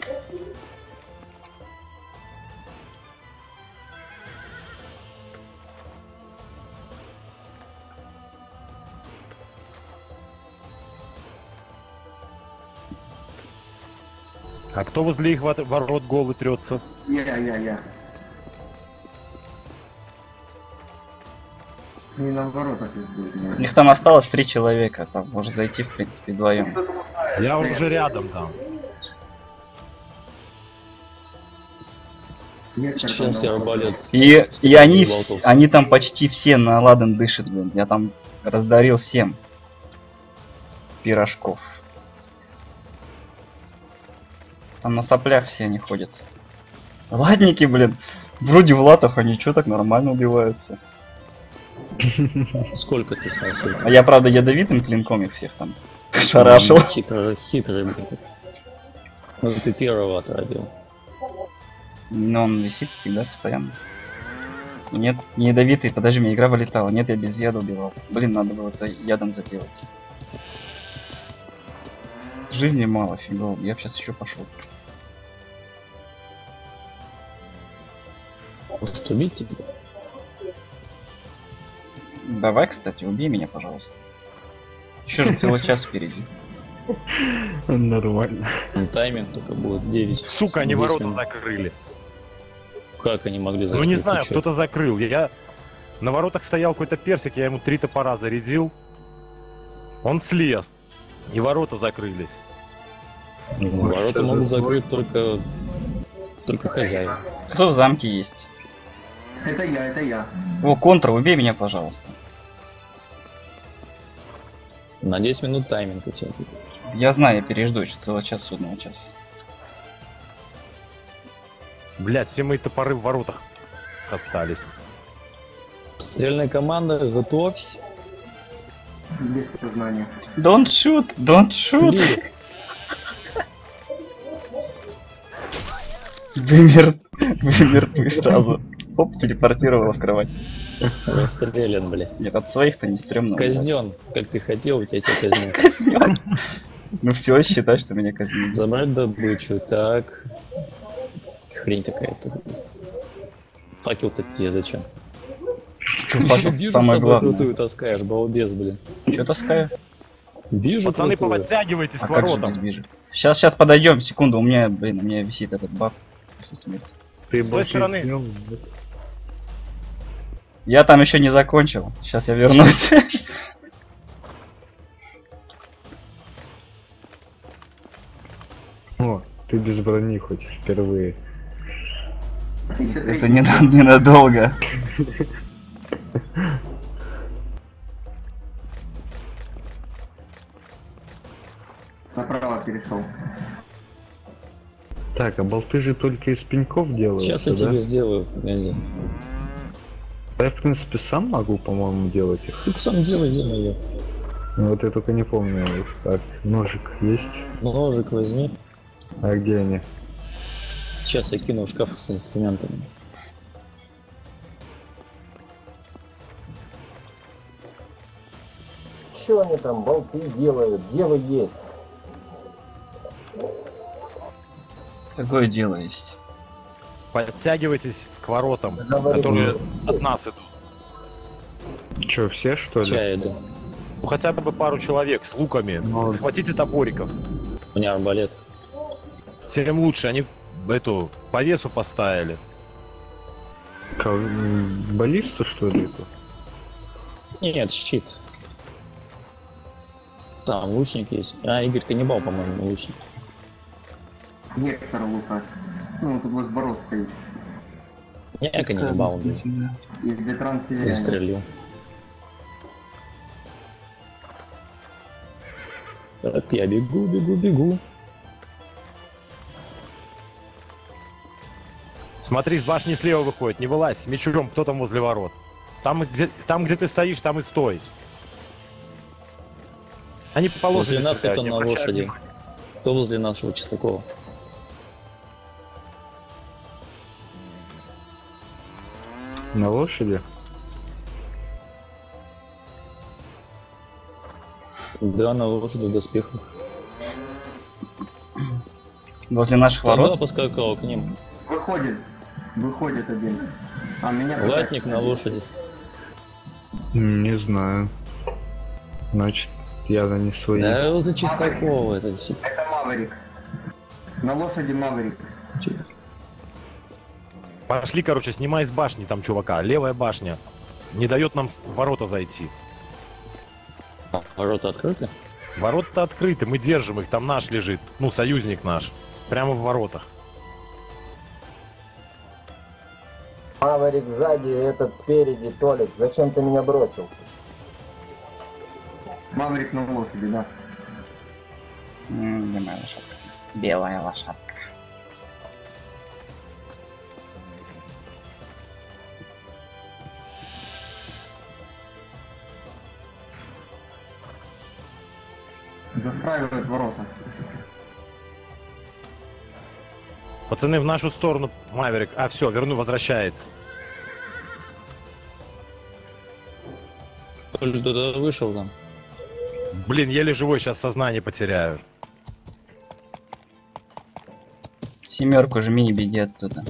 Speaker 1: А кто возле их ворот голый трется?
Speaker 7: Я. Не на воротах их будет,
Speaker 2: У
Speaker 7: нет.
Speaker 2: них там осталось 3 человека, там можно зайти, в принципе, вдвоем.
Speaker 1: Я уже рядом там.
Speaker 4: Сейчас я арбалет.
Speaker 2: И они там почти все на ладан дышат, блин. Я там раздарил всем пирожков. Там на соплях все они ходят. Ладники, блин. Вроде в латах они чё так нормально убиваются.
Speaker 4: Сколько ты сносил?
Speaker 2: А я, правда, ядовитым клинком их всех там шарашил.
Speaker 4: Хитрый, блин. Ну ты первого отравил.
Speaker 2: Но он висит всегда, постоянно. Нет, не ядовитый, подожди, меня игра вылетала. Нет, я без яда убивал. Блин, надо было ядом заделать. Жизни мало, фигово. Я бы сейчас еще пошел.
Speaker 4: Может убить тебя?
Speaker 2: Давай, кстати, убей меня, пожалуйста. Еще же целый час впереди.
Speaker 3: Нормально.
Speaker 4: Ну, тайминг только будет 9.
Speaker 1: Сука, они
Speaker 4: 10
Speaker 1: ворота
Speaker 4: минут.
Speaker 1: закрыли.
Speaker 4: Как они могли закрыть?
Speaker 1: Ну не
Speaker 4: Ты
Speaker 1: знаю,
Speaker 4: чё?
Speaker 1: кто-то закрыл. Я на воротах стоял какой-то персик, я ему 3 топора зарядил. Он слез. И ворота закрылись.
Speaker 4: Ворота могут закрыть только хозяин.
Speaker 2: Кто в замке есть?
Speaker 7: Это я.
Speaker 2: О, контра, убей меня, пожалуйста.
Speaker 4: На 10 минут тайминг у тебя тут.
Speaker 2: Я знаю, я пережду еще целый час судного часа.
Speaker 1: Блядь, все мои топоры в воротах остались.
Speaker 4: Стрельная команда, готовься.
Speaker 7: Без сознания.
Speaker 2: Don't shoot, don't shoot.
Speaker 4: Клик.
Speaker 2: Вы мертвы сразу. Оп, телепортировала в кровать.
Speaker 4: Расстрелян, бля.
Speaker 2: Нет, от своих-то не стрёмно.
Speaker 4: Казнен, как ты хотел, у тебя казнен.
Speaker 2: Казнён. Ну все, считай, что меня казнили.
Speaker 4: Забрать добычу, так. Хрень какая-то. Факел-то тебе зачем?
Speaker 2: Факел
Speaker 4: Вижу,
Speaker 2: самое
Speaker 4: собой
Speaker 2: главное.
Speaker 4: крутую таскаешь, балбес, блин.
Speaker 2: Чё таскаю?
Speaker 4: Вижу
Speaker 1: Пацаны,
Speaker 4: крутую.
Speaker 1: подтягивайтесь
Speaker 2: А
Speaker 1: к
Speaker 2: как же
Speaker 1: воротам.
Speaker 2: без бижек? Сейчас подойдем, секунду, у меня висит этот баф. После смерти.
Speaker 3: Ты
Speaker 1: С той
Speaker 3: башни
Speaker 1: стороны.
Speaker 3: снял?
Speaker 2: Я там еще не закончил. Сейчас я вернусь.
Speaker 3: О, ты без брони хоть впервые.
Speaker 2: Это ненадолго.
Speaker 7: Направо перешел.
Speaker 3: Так, а болты же только из пеньков делаются,
Speaker 4: Сейчас я
Speaker 3: да?
Speaker 4: тебе сделаю, погоди.
Speaker 3: Да я, в принципе, сам могу, по-моему, делать их.
Speaker 4: Ты сам делай, делай.
Speaker 3: Но вот я только не помню их. Так, ножик есть.
Speaker 4: Ножик возьми.
Speaker 3: А где они?
Speaker 4: Сейчас я кину в шкаф с инструментами.
Speaker 5: Что они там болты делают? Дело есть.
Speaker 2: Какое дело есть?
Speaker 1: Подтягивайтесь к воротам,
Speaker 5: Говори.
Speaker 1: которые от нас идут.
Speaker 3: Чё, все что ли?
Speaker 4: Чай иду.
Speaker 1: Ну хотя бы пару человек с луками.
Speaker 3: Ну,
Speaker 1: Захватите топориков.
Speaker 4: У меня арбалет.
Speaker 1: Тем лучше, они эту по весу поставили.
Speaker 3: Баллисту что ли это?
Speaker 4: Нет, щит. Там лучник есть. А, Игорь Каннибал, по-моему, лучник.
Speaker 7: Гектор лука. Ну, тут вот бород стоит.
Speaker 4: Не, Каннибал, блин.
Speaker 7: И в Детран Северяне.
Speaker 4: Застрелил. Так, я бегу, бегу, бегу.
Speaker 1: Смотри, с башни слева выходит, не вылазь, с мечом, кто там возле ворот. Там, где ты стоишь, там и стой. Они по лошади
Speaker 4: Возле нас
Speaker 1: стреляют,
Speaker 4: кто-то
Speaker 1: не
Speaker 4: на
Speaker 1: обращай
Speaker 4: лошади.
Speaker 1: внимания.
Speaker 4: Кто возле нашего Чистакова?
Speaker 3: На лошади?
Speaker 4: Да, на лошади в доспехах.
Speaker 2: Возле наших
Speaker 4: Тогда
Speaker 2: ворот?
Speaker 4: поскакал к ним.
Speaker 7: Выходит один. А меня
Speaker 4: Латник на лошади.
Speaker 3: Не знаю. Значит, явно не свои.
Speaker 4: Да, возле Чистакова это все.
Speaker 7: Это Маверик. На лошади Маверик.
Speaker 1: Пошли, короче, снимай с башни там чувака. Левая башня. Не дает нам в ворота зайти.
Speaker 4: Ворота открыты?
Speaker 1: Ворота открыты, мы держим их, там наш лежит. Ну, союзник наш. Прямо в воротах.
Speaker 5: Маверик сзади, этот спереди, Толик. Зачем ты меня бросил?
Speaker 7: Маверик на лошади, да.
Speaker 2: Где моя лошадка? Белая лошадка.
Speaker 7: Застраивают ворота.
Speaker 1: Пацаны, в нашу сторону, Маверик. А, все, возвращается.
Speaker 4: Кто-то вышел там.
Speaker 1: Блин, еле живой, сейчас сознание потеряю.
Speaker 2: Семерку жми и беги оттуда.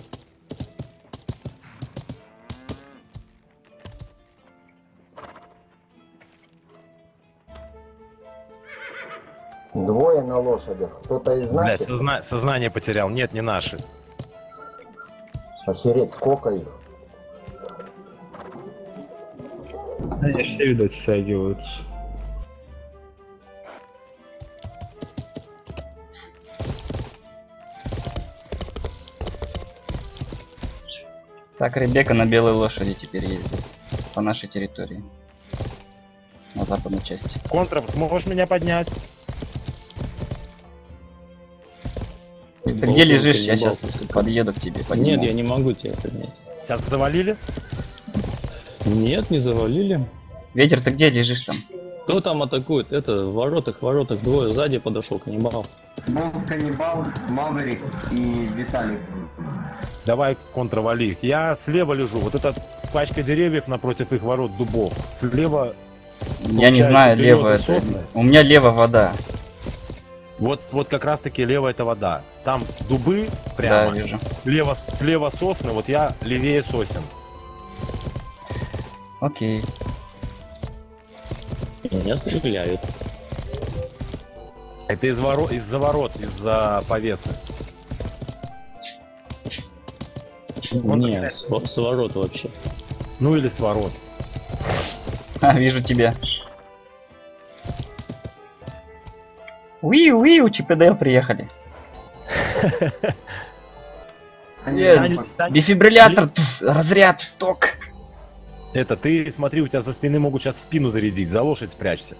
Speaker 5: Двое на лошадях. Кто-то из
Speaker 1: Блять,
Speaker 5: наших?
Speaker 1: сознание потерял. Нет, не наши.
Speaker 5: Охереть, сколько их?
Speaker 3: Они все, видать, стягиваются.
Speaker 2: Так, Ребекка на белой лошади теперь ездит. По нашей территории. На западной части.
Speaker 1: Контров, можешь меня поднять?
Speaker 2: Ты где лежишь? Я сейчас подъеду к тебе. подниму.
Speaker 4: Нет, я не могу тебя поднять.
Speaker 1: Сейчас завалили?
Speaker 4: Нет, не завалили.
Speaker 2: Ветер, ты где лежишь там?
Speaker 4: Кто там атакует? Это в воротах двое. Сзади подошел каннибал.
Speaker 7: Был Каннибал, Маверик и Виталик.
Speaker 1: Давай контровали их. Я слева лежу. Вот эта пачка деревьев напротив их ворот, дубов. Слева...
Speaker 2: Я не
Speaker 1: получается,
Speaker 2: знаю,
Speaker 1: березы,
Speaker 2: лево это.
Speaker 1: сосны.
Speaker 2: У меня лево вода.
Speaker 1: Вот как раз таки лево это вода. Там дубы
Speaker 2: Да,
Speaker 1: прямо.
Speaker 2: вижу.
Speaker 1: Слева сосны, вот я левее сосен.
Speaker 2: Окей.
Speaker 4: Меня стреляют.
Speaker 1: Это из-за ворот, из-за повесы.
Speaker 4: Нет, с ворот вообще.
Speaker 1: Ну или с ворот.
Speaker 2: А, вижу тебя. Уи, ЧПД приехали.
Speaker 7: Они
Speaker 2: Нет.
Speaker 7: встань.
Speaker 2: Дефибриллятор, разряд, ток.
Speaker 1: Это ты смотри, у тебя за спины могут сейчас спину зарядить, за лошадь спрячься.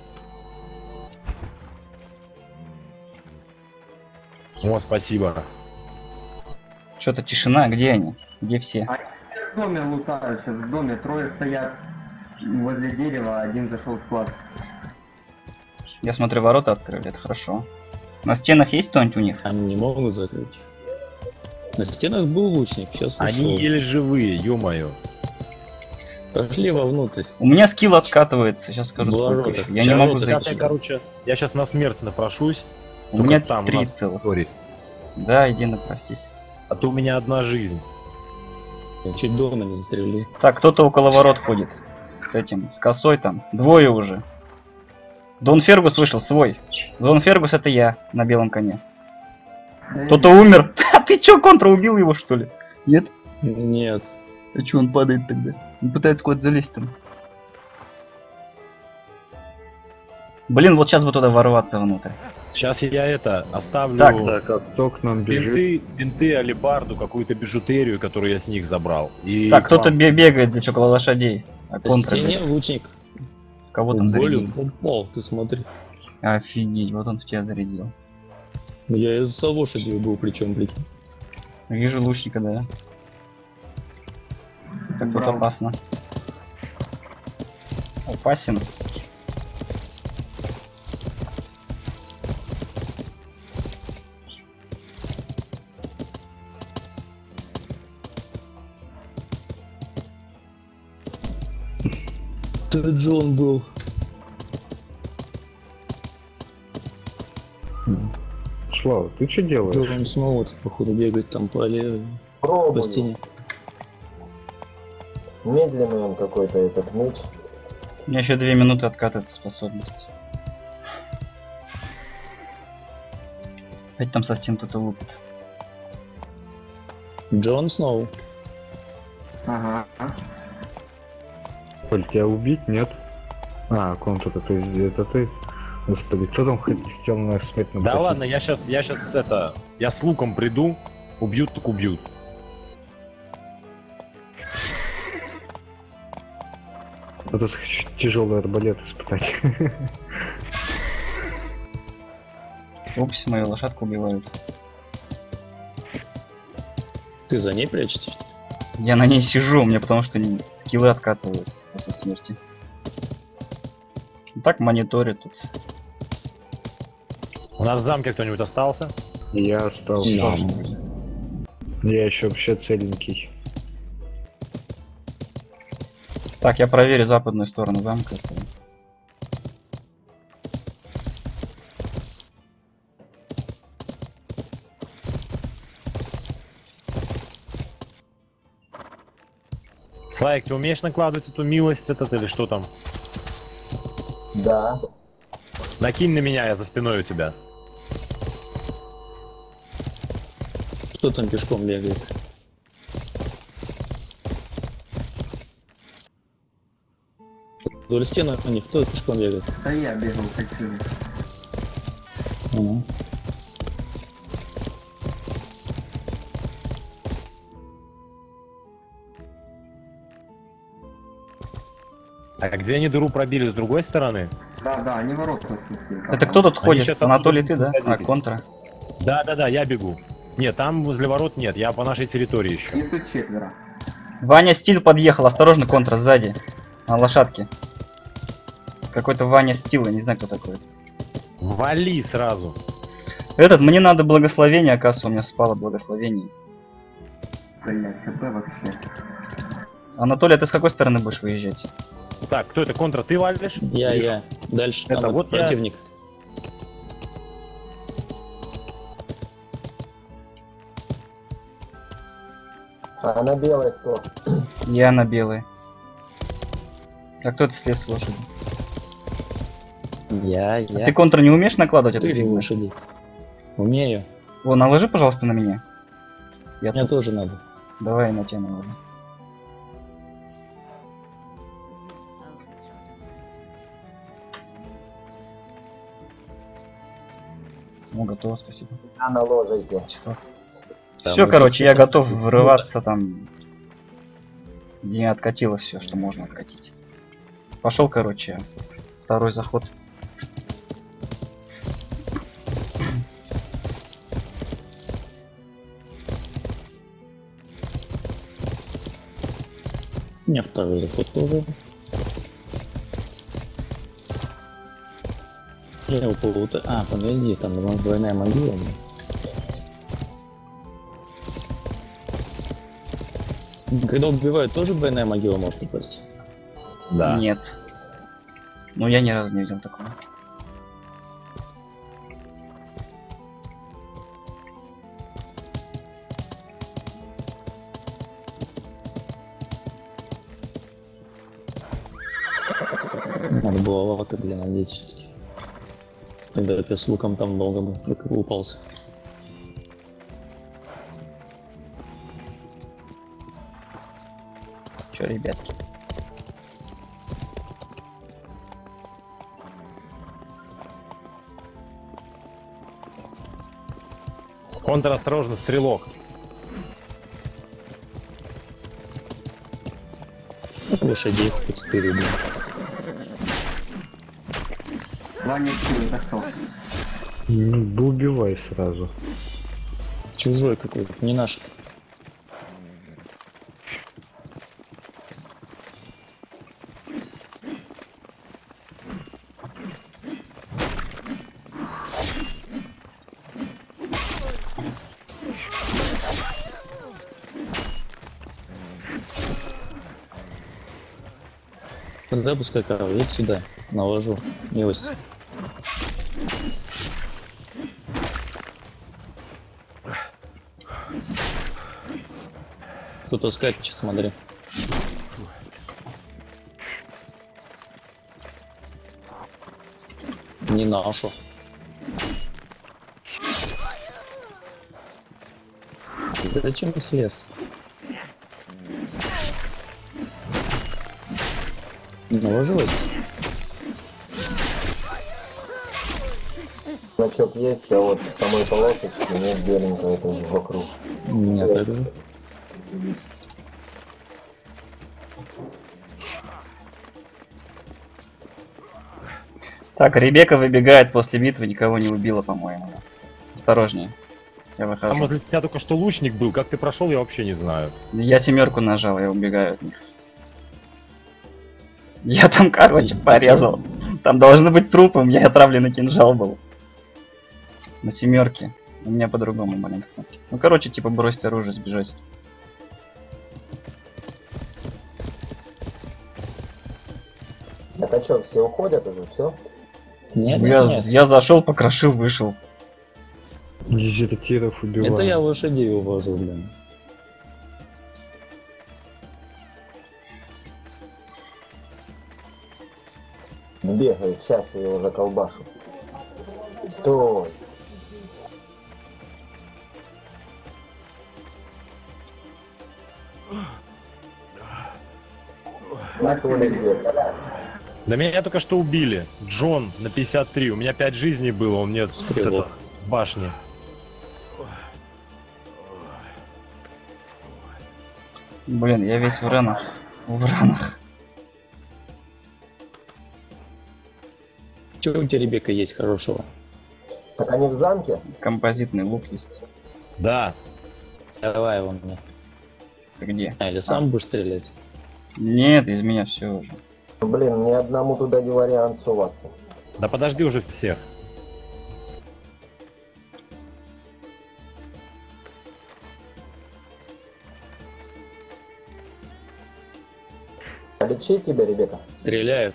Speaker 1: О, спасибо.
Speaker 2: Что-то тишина, где они? Где все?
Speaker 7: Они все в доме лутают сейчас, в доме. Трое стоят возле дерева, один зашел в склад.
Speaker 2: Я смотрю, ворота открыли, это хорошо. На стенах есть кто-нибудь у них?
Speaker 4: Они не могут закрыть. На стенах был лучник, сейчас
Speaker 1: Они
Speaker 4: ушел.
Speaker 1: еле живые, ё-моё.
Speaker 4: Пошли вовнутрь.
Speaker 2: У меня скилл откатывается, сейчас скажу
Speaker 4: Ворота.
Speaker 2: сколько еще. Я
Speaker 1: Сейчас
Speaker 2: не могу
Speaker 1: вот, сейчас
Speaker 2: зайти.
Speaker 1: я, короче, я сейчас на смерть напрошусь.
Speaker 2: У
Speaker 1: только
Speaker 2: меня
Speaker 1: там у
Speaker 2: 3
Speaker 1: нас
Speaker 2: целых.
Speaker 1: истории.
Speaker 2: Да, иди напросись.
Speaker 1: А то у меня одна жизнь.
Speaker 4: Я чуть дома не застрелил.
Speaker 2: Так, кто-то около ворот ходит. С этим, с косой там. Двое уже. Дон Фергус вышел, свой. Дон Фергус это я, на белом коне. Кто-то умер. А ты чё, контра убил его, что ли? Нет?
Speaker 4: Нет.
Speaker 2: А чё он падает тогда? Он пытается куда-то залезть там. Блин, вот сейчас бы туда ворваться внутрь.
Speaker 1: Сейчас я это оставлю
Speaker 2: Так,
Speaker 3: Да, как кто к нам бежит.
Speaker 1: бинты, алебарду, какую-то бижутерию, которую я с них забрал. И
Speaker 2: Так,
Speaker 1: к
Speaker 2: кто-то
Speaker 1: вам
Speaker 2: бегает здесь около лошадей. А
Speaker 4: По
Speaker 2: контра
Speaker 4: стене
Speaker 2: бежит.
Speaker 4: лучник.
Speaker 2: Кого там
Speaker 4: Болю
Speaker 2: зарядил?
Speaker 4: попал, ты смотри.
Speaker 2: Офигеть, вот он в тебя зарядил.
Speaker 4: Я из-за лошади был причем, прикинь.
Speaker 2: Вижу лучника, да. Так тут
Speaker 7: Брал.
Speaker 2: опасно. Опасен.
Speaker 4: Это Джон был.
Speaker 3: Слава, ты что делаешь?
Speaker 4: Джон снова тут, походу, бегает там по аллее, по
Speaker 5: Пробую.
Speaker 4: стене.
Speaker 5: Медленный он какой-то этот меч.
Speaker 2: У меня еще 2 минуты откатывается способность. Опять там со стен кто-то лупит.
Speaker 4: Джон Сноу.
Speaker 7: Ага.
Speaker 3: Коль, тебя убить? Нет? А, контур, это ты? Господи, кто там хотел нас смерть
Speaker 1: Да
Speaker 3: набросить?
Speaker 1: ладно, я сейчас это, я с луком приду, убьют так убьют.
Speaker 3: Надо тяжелый арбалет испытать.
Speaker 2: Упс, мою лошадку убивают.
Speaker 4: Ты за ней прячешься?
Speaker 2: Я на ней сижу, мне потому что скиллы откатываются после смерти. Так мониторю тут.
Speaker 1: У нас в замке кто-нибудь остался?
Speaker 3: Я остался. Я еще вообще целенький.
Speaker 2: Так, я проверю западную сторону замка.
Speaker 1: Слайк, ты умеешь накладывать эту милость этот или что там?
Speaker 5: Да.
Speaker 1: Накинь на меня, я за спиной у тебя.
Speaker 4: Кто там пешком бегает? Вдоль стены у них кто пешком бегает?
Speaker 7: Да я бегал хочу.
Speaker 1: А где они дыру пробили с другой стороны?
Speaker 7: Да, они ворота снесли.
Speaker 2: Это кто тут
Speaker 1: Они
Speaker 2: ходит?
Speaker 1: щас
Speaker 2: Анатолий,
Speaker 1: оттуда
Speaker 2: ты, да? А,
Speaker 1: выходили.
Speaker 2: контра.
Speaker 1: Да, я бегу. Нет, там возле ворот нет, я по нашей территории еще.
Speaker 7: Их тут 4.
Speaker 2: Ваня Стиль подъехал, осторожно, контра сзади. На лошадке. Какой-то Ваня Стил, я не знаю, кто такой.
Speaker 1: Вали сразу.
Speaker 2: Этот, мне надо благословение, оказывается, у меня спало благословение.
Speaker 7: Блять, хп вообще.
Speaker 2: Анатолий, а ты с какой стороны будешь выезжать?
Speaker 1: Так, кто это? Контра, ты валишь?
Speaker 4: Я. Дальше
Speaker 1: Это
Speaker 4: там
Speaker 1: вот я.
Speaker 4: противник.
Speaker 5: А на белой кто?
Speaker 2: Я на белой. А кто ты слез с лошади?
Speaker 4: Я.
Speaker 2: А ты контр не умеешь накладывать эту
Speaker 4: 4
Speaker 2: фигню?
Speaker 4: лошади. Умею.
Speaker 2: О, наложи, пожалуйста, на меня. Я
Speaker 4: Мне
Speaker 2: тут.
Speaker 4: тоже надо.
Speaker 2: Давай на тебя наложу. Ну, готово, спасибо.
Speaker 5: А наложите.
Speaker 2: Числа.
Speaker 4: Там
Speaker 2: Все,
Speaker 4: это
Speaker 2: короче, я
Speaker 4: всё
Speaker 2: готов
Speaker 4: круто.
Speaker 2: врываться там. Не откатилось все, что можно откатить. Пошел, короче, второй заход.
Speaker 4: У меня второй заход тоже. Я его полута... А, погоди, там двойная могила. Когда убивают, тоже двойная могила может упасть?
Speaker 1: Да.
Speaker 2: Нет. Ну я ни разу не видел такого.
Speaker 4: Надо было лавка, блин, надеть все-таки. Тогда я с луком там долго бы упался.
Speaker 2: чё, ребятки?
Speaker 1: Контр, осторожно, стрелок.
Speaker 4: Лошадей хоть 4, блин.
Speaker 7: Ваня, это кто?
Speaker 3: Да убивай сразу.
Speaker 4: Чужой какой-то, не наш. Когда пускай корова, едь сюда, наложу, милость. Кто-то скачет, смотри. Не нашу. Зачем слез? Наложилось?
Speaker 5: Значок есть, а вот самой полосочки нет беленькой, это же вокруг.
Speaker 4: У меня так же.
Speaker 2: Так, Ребекка выбегает после битвы, никого не убила, по-моему. Осторожнее. Я выхожу.
Speaker 1: Там возле тебя только что лучник был. Как ты прошел, я вообще не знаю.
Speaker 2: Я 7 нажал, я убегаю от них. Я там, короче, порезал. Там должны быть трупы, у меня отравленный кинжал был. На 7. У меня по-другому маленькие кнопки. Ну, короче, типа бросить оружие, сбежать.
Speaker 5: Так а чё, все уходят уже, все?
Speaker 4: Нет,
Speaker 2: Я,
Speaker 4: нет, нет.
Speaker 2: я зашел, покрошил, вышел.
Speaker 3: Дезертиров убивают.
Speaker 4: Это я лошадей увожу, блин.
Speaker 5: Бегает, сейчас я его заколбашу. Стой! Насули где-то.
Speaker 1: Да меня только что убили. Джон на 53. У меня 5 жизней было, он мне
Speaker 4: Стрелок.
Speaker 1: в башне.
Speaker 2: Блин, я весь в ранах. В ранах.
Speaker 4: Че у тебя, Ребекка, есть хорошего?
Speaker 5: Так они в замке?
Speaker 2: Композитный лук есть.
Speaker 1: Да.
Speaker 4: Давай его мне.
Speaker 2: Ты где?
Speaker 4: А, или сам будешь стрелять?
Speaker 2: Нет, из меня все уже.
Speaker 5: Блин, ни одному туда не вариант суваться.
Speaker 1: Да подожди уже всех.
Speaker 5: Полечить тебя, Ребекка?
Speaker 4: Стреляют.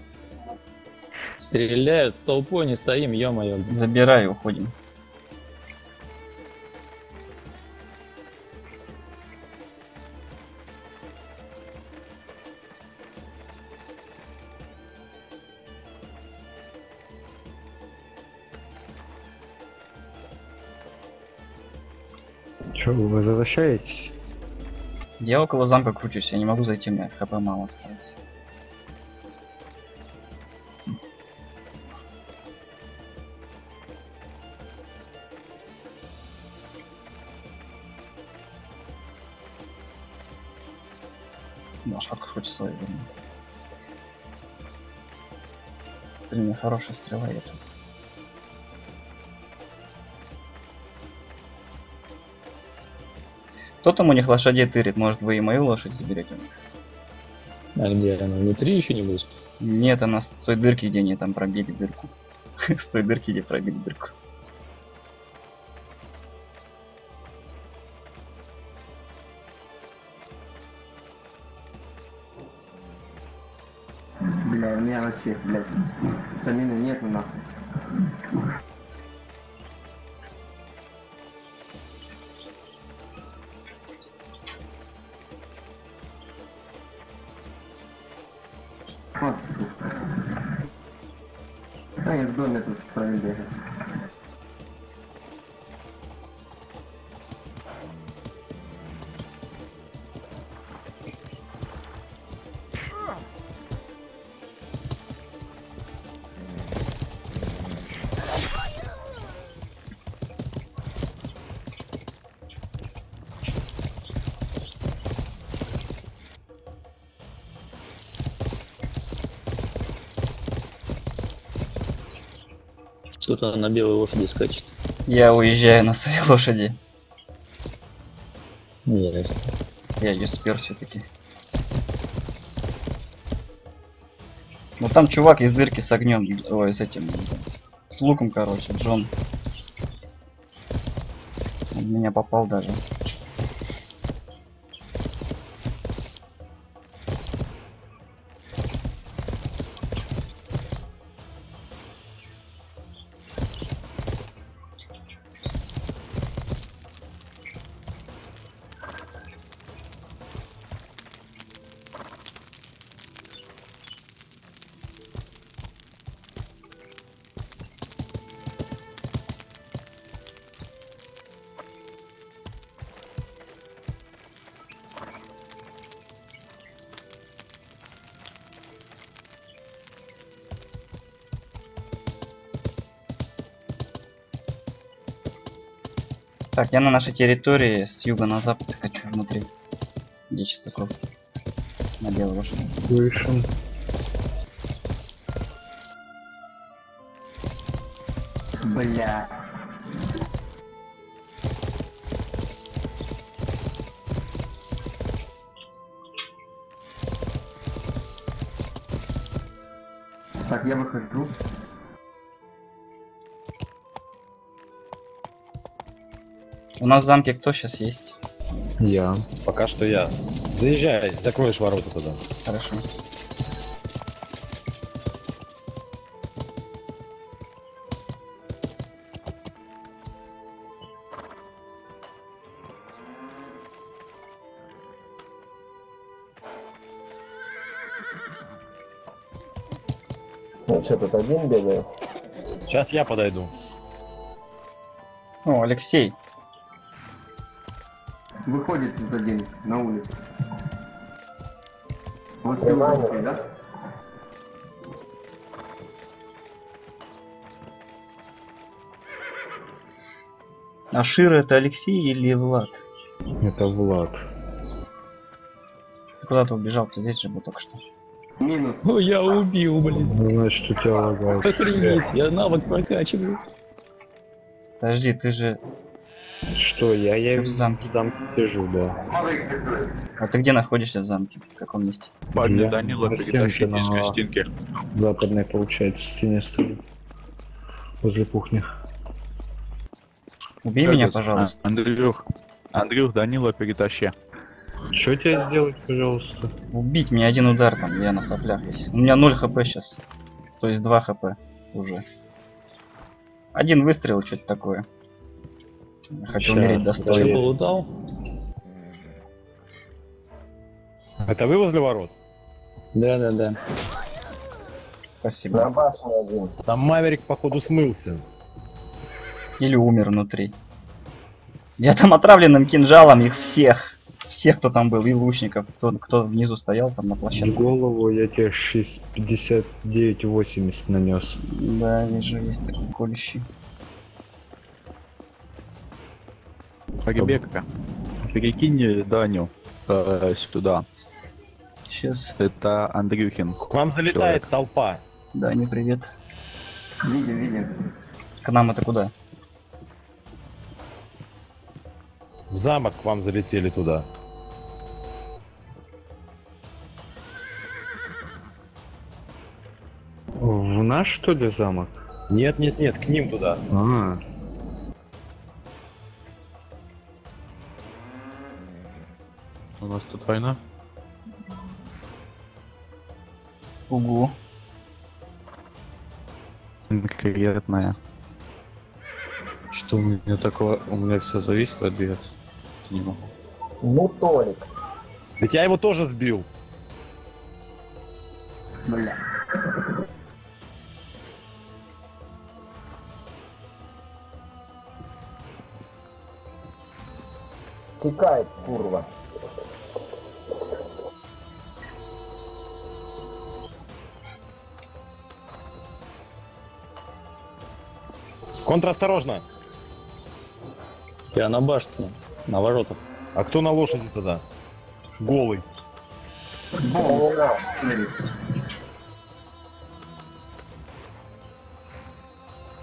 Speaker 4: Стреляют, толпой не стоим, ё-моё.
Speaker 2: Забирай, уходим.
Speaker 3: Че, вы возвращаетесь?
Speaker 2: Я около замка кручусь, я не могу зайти, у меня хп мало осталось. Лошадку хочется свою вернуть. Блин, у меня хорошая стрела это. Кто там у них лошадей тырит? Может, вы и мою лошадь заберете у них?
Speaker 4: А где она? Внутри еще не будет?
Speaker 2: Нет, она с той дырки, где они там пробили дырку. С той дырки, где пробили дырку.
Speaker 7: Бля, у меня вообще, блядь, стамины нету нахуй. Вот сука. Да я в доме тут пробегать.
Speaker 4: Кто-то на белой лошади скачет.
Speaker 2: Я уезжаю на своей лошади.
Speaker 4: Ясно.
Speaker 2: Я ее спер все-таки. Ну там чувак из дырки с огнем, ой, с этим, с луком, короче, Джон. Он в меня попал даже. Так, я на нашей территории с юга на запад скачу внутри. Где Чистяков? На белой лошади.
Speaker 3: Слышим.
Speaker 7: Бля. Так, я выхожу.
Speaker 2: У нас в замке кто сейчас есть?
Speaker 3: Я.
Speaker 1: Пока что я. Заезжай, закроешь ворота туда.
Speaker 2: Хорошо.
Speaker 5: Ну что, тут один бегает?
Speaker 1: Сейчас я подойду.
Speaker 2: О, Алексей.
Speaker 7: Выходит тут один на улицу. Вот
Speaker 5: Внимание.
Speaker 7: все, да?
Speaker 2: А Шира это Алексей или Влад?
Speaker 3: Это Влад.
Speaker 2: Ты куда-то убежал, ты здесь же был только что.
Speaker 7: Минус.
Speaker 4: Ну я убил, блин.
Speaker 3: Ну, значит, у тебя лагает.
Speaker 4: Охренеть, я навык прокачиваю.
Speaker 2: Подожди, ты же...
Speaker 3: Что, я
Speaker 2: Ты в замке.
Speaker 3: в замке сижу, да.
Speaker 2: А ты где находишься в замке? В каком месте?
Speaker 8: Спальня
Speaker 3: Я
Speaker 8: Данила
Speaker 3: на
Speaker 8: перетащить
Speaker 3: стенке
Speaker 8: из
Speaker 3: на-
Speaker 8: гостинки.
Speaker 3: Западной, получается, стене стою. Возле кухни.
Speaker 2: Убей меня, пожалуйста.
Speaker 8: Андрюх, Данила перетащи.
Speaker 3: Что тебе сделать, пожалуйста?
Speaker 2: Убить меня один удар там, я на соплях весь. У меня 0 хп сейчас. То есть 2 хп уже. Один выстрел, что-то такое. Хочу
Speaker 3: Щас,
Speaker 2: умереть
Speaker 3: да.
Speaker 4: Что,
Speaker 2: достойно.
Speaker 4: полутал?
Speaker 1: Это вы возле ворот?
Speaker 4: Да.
Speaker 2: Спасибо.
Speaker 5: На башне один.
Speaker 1: Там Маверик, походу, смылся.
Speaker 2: Или умер внутри. Я там отравленным кинжалом их всех. Всех, кто там был, и лучников, кто внизу стоял там на
Speaker 3: В
Speaker 2: площадке.
Speaker 3: голову я тебе 6,59,80 нанес.
Speaker 2: Да, вижу, есть такие колющие.
Speaker 8: Ребекка, перекинь Даню сюда.
Speaker 2: Сейчас.
Speaker 8: Это Андрюхин.
Speaker 1: К вам залетает толпа.
Speaker 2: Да, не привет.
Speaker 7: Видим.
Speaker 2: К нам это куда?
Speaker 1: В замок к вам залетели туда.
Speaker 3: В наш, что ли, замок?
Speaker 1: Нет, к ним туда.
Speaker 3: А,
Speaker 8: У нас тут война?
Speaker 2: Угу.
Speaker 8: Конкретная. Что у меня такого? У меня все зависло, двигаться не могу.
Speaker 5: Ну, Толик.
Speaker 1: Ведь я его тоже сбил.
Speaker 7: Бля.
Speaker 5: Текает, курва.
Speaker 1: Контросторожно.
Speaker 4: Я на башне, на воротах.
Speaker 1: А кто на лошади тогда? Голый.
Speaker 5: Это не наш.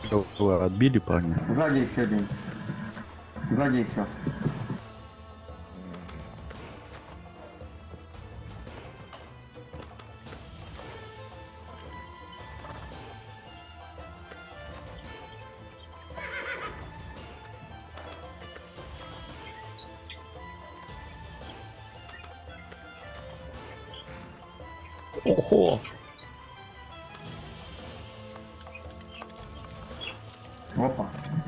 Speaker 6: Слева отбили парня.
Speaker 7: Сзади еще один. Сзади еще.
Speaker 4: Охо!
Speaker 7: Опа.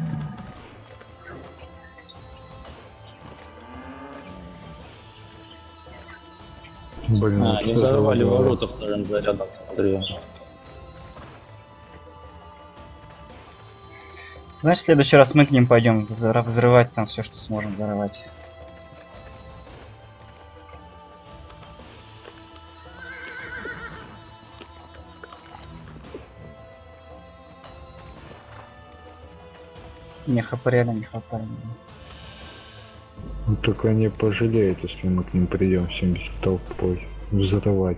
Speaker 3: Блин,
Speaker 4: А,
Speaker 3: вот
Speaker 4: они
Speaker 3: что за
Speaker 4: взорвали
Speaker 3: лагало?
Speaker 4: ворота вторым зарядом, смотрю.
Speaker 2: Знаешь, в следующий раз мы к ним пойдем взрывать там все, что сможем взорвать. Не хапаряли, не хапаряли.
Speaker 3: Ну, только они пожалеют, если мы к ним придем всем без толпой взрывать.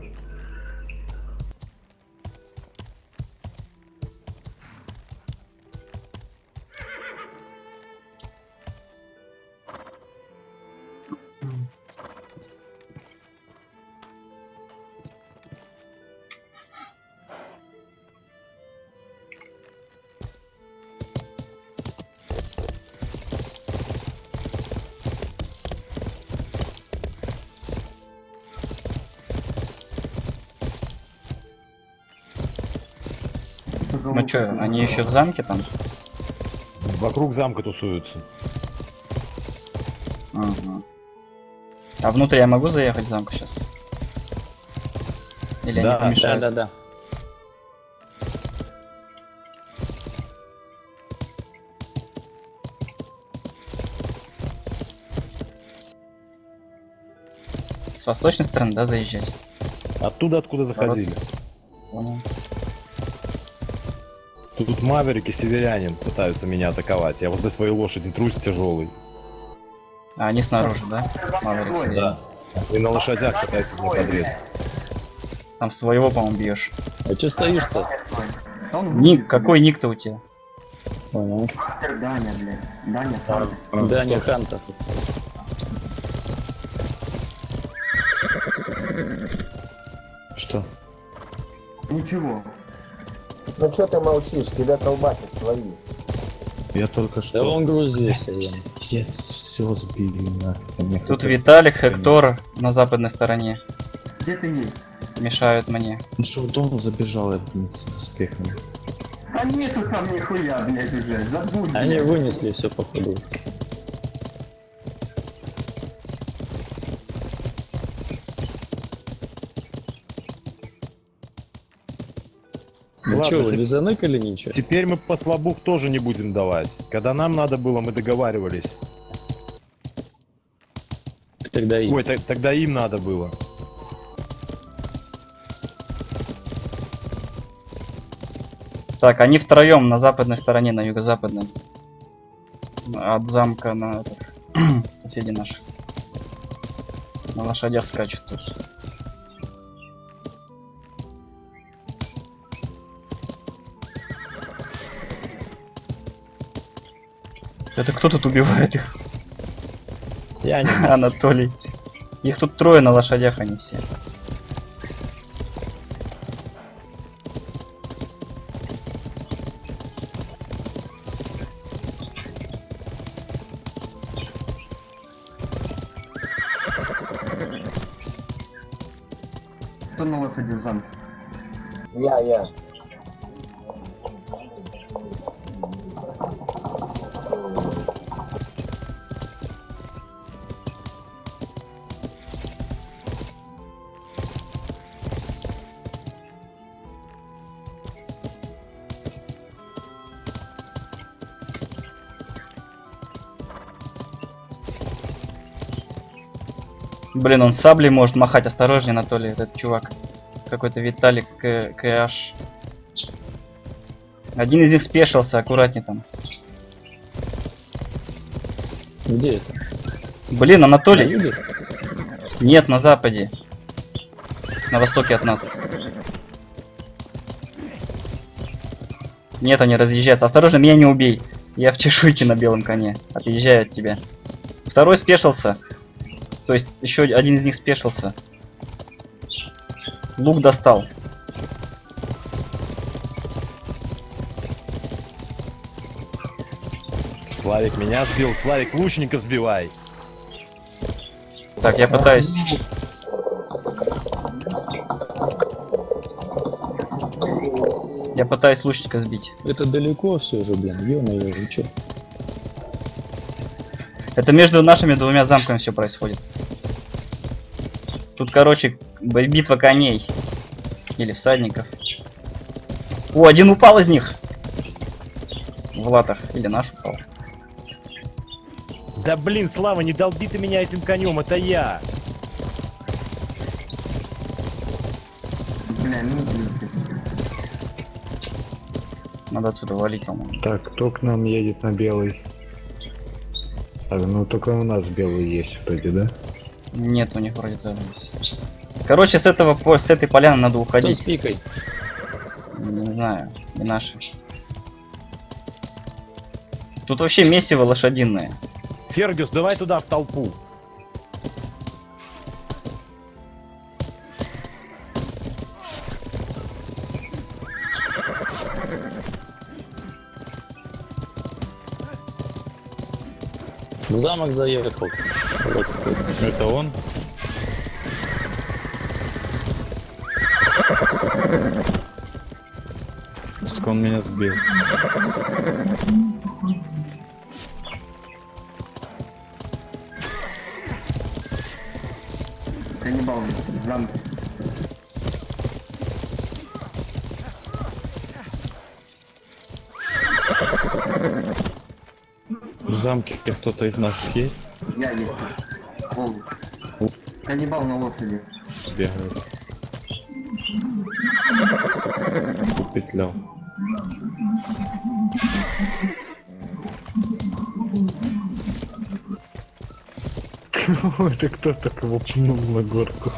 Speaker 2: Ну чё, они еще в замке там?
Speaker 1: Вокруг замка тусуются.
Speaker 2: Ага. А внутрь я могу заехать в замок сейчас? Или
Speaker 1: Да,
Speaker 2: они помешают?
Speaker 4: Да.
Speaker 2: С восточной стороны, да, заезжать?
Speaker 1: Оттуда, откуда заходили.
Speaker 2: Понял.
Speaker 1: Тут маверик и северянин пытаются меня атаковать. Я возле своей лошади трусь тяжелый.
Speaker 2: А они снаружи, да? Маврик?
Speaker 1: Да. И на лошадях пытаются меня подрезать.
Speaker 2: Там своего, по-моему, бьешь.
Speaker 4: А чё стоишь-то?
Speaker 2: Ник, какой ник-то у тебя?
Speaker 4: Понял.
Speaker 7: Даня, блядь. Даня, Санта.
Speaker 4: Да, не Хантер.
Speaker 8: Что?
Speaker 7: Ничего.
Speaker 5: Ну чё ты молчишь? Тебя колбасят свои.
Speaker 8: Я только
Speaker 4: Да
Speaker 8: что...
Speaker 4: он грузился, я.
Speaker 8: Пиздец, все сбили нахрен.
Speaker 2: Тут Виталик, Хектор на западной стороне.
Speaker 7: Где ты есть?
Speaker 2: Мешают мне.
Speaker 8: Он что в дом забежал этот с доспехами.
Speaker 7: А нету там нихуя, блядь, уже. Забудь.
Speaker 4: Они
Speaker 7: блядь.
Speaker 4: вынесли все походу. Ну
Speaker 1: Ладно,
Speaker 4: чё, вы
Speaker 1: те-
Speaker 4: не заныкали ничего?
Speaker 1: Теперь мы по слабух тоже не будем давать. Когда нам надо было, мы договаривались.
Speaker 4: Когда им?
Speaker 1: Ой, тогда им надо было.
Speaker 2: Так, они втроем на западной стороне, на юго-западной. От замка на этот, соседи наши. На лошадях скачут тут. Это кто тут убивает их?
Speaker 1: Я не...
Speaker 2: Анатолий. Их тут трое на лошадях, они все.
Speaker 7: Кто на лошади в замке?
Speaker 5: Я.
Speaker 2: Блин, он саблей может махать, осторожнее, Анатолий, этот чувак. Какой-то Виталик КH. Один из них спешился, аккуратнее там.
Speaker 4: Где это?
Speaker 2: Блин,
Speaker 4: На
Speaker 2: Анатолий.
Speaker 4: юге?
Speaker 2: Нет, на западе. На востоке от нас. Нет, они разъезжаются. Осторожно, меня не убей. Я в чешуйке на белом коне. Отъезжаю от тебя. Второй спешился. То есть еще один из них спешился. Лук достал.
Speaker 1: Славик меня сбил. Славик, лучника сбивай.
Speaker 2: Так, я пытаюсь... Я пытаюсь лучника сбить.
Speaker 4: Это далеко все же, блин, ё-моё, вы чё?
Speaker 2: Это между нашими двумя замками все происходит. Тут, короче, битва коней. Или всадников. О, один упал из них. В латах. Или наш упал.
Speaker 1: Да блин, Слава, не долби ты меня этим конем, это я.
Speaker 7: Бля, ну блин.
Speaker 2: Надо отсюда валить, по-моему.
Speaker 3: Так, кто к нам едет на белый? Так, ну только у нас белый есть вроде, да?
Speaker 2: Нет, у них вроде тоже есть. Короче, с этой поляны надо
Speaker 4: Кто
Speaker 2: уходить.
Speaker 4: с пикой?
Speaker 2: Не знаю, не наши. Тут вообще месиво лошадиное.
Speaker 1: Фергюс, давай туда в толпу.
Speaker 4: В замок заехал. Вот.
Speaker 8: Это он? Сука, он меня сбил.
Speaker 7: Каннибал в замке.
Speaker 8: В замке кто-то из нас есть?
Speaker 7: Я есть. Полный. Каннибал на лошади.
Speaker 8: Бегает. Упетлял.
Speaker 3: Это кто так его пнул на горку?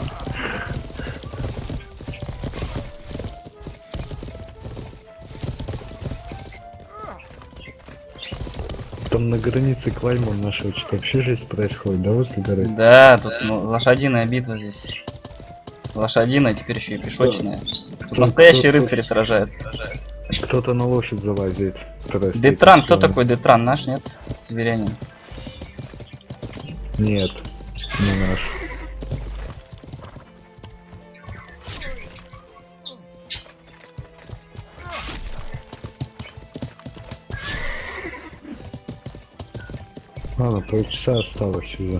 Speaker 3: Там на границе Клайман нашего что-то вообще жесть происходит, да, возле горы?
Speaker 2: Да, тут лошадиная битва здесь. Лошадиная, теперь еще и пешочная. Тут настоящие рыцари сражаются.
Speaker 3: Кто-то на лошадь залазит.
Speaker 2: Детран, кто такой Детран? Наш, нет? Северянин.
Speaker 3: Нет, не наш. Ладно, полчаса осталось уже.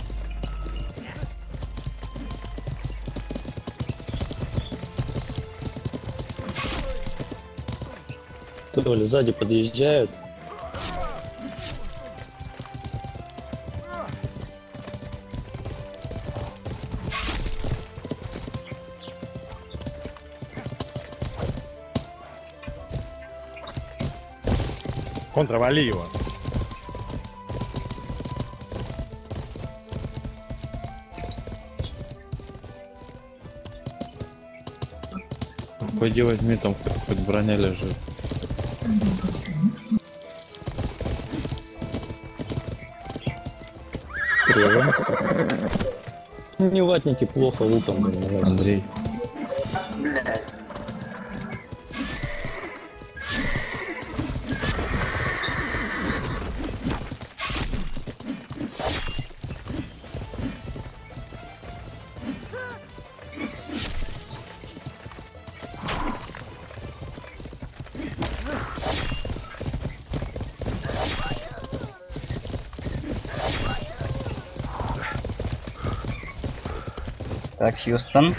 Speaker 4: То ли сзади подъезжают.
Speaker 1: Контравали его.
Speaker 8: Пойди возьми, там хоть броня лежит.
Speaker 4: Стрелы. Не ватники плохо луком наносят.
Speaker 8: Андрей.
Speaker 7: Блядь.
Speaker 2: Так, Хьюстон.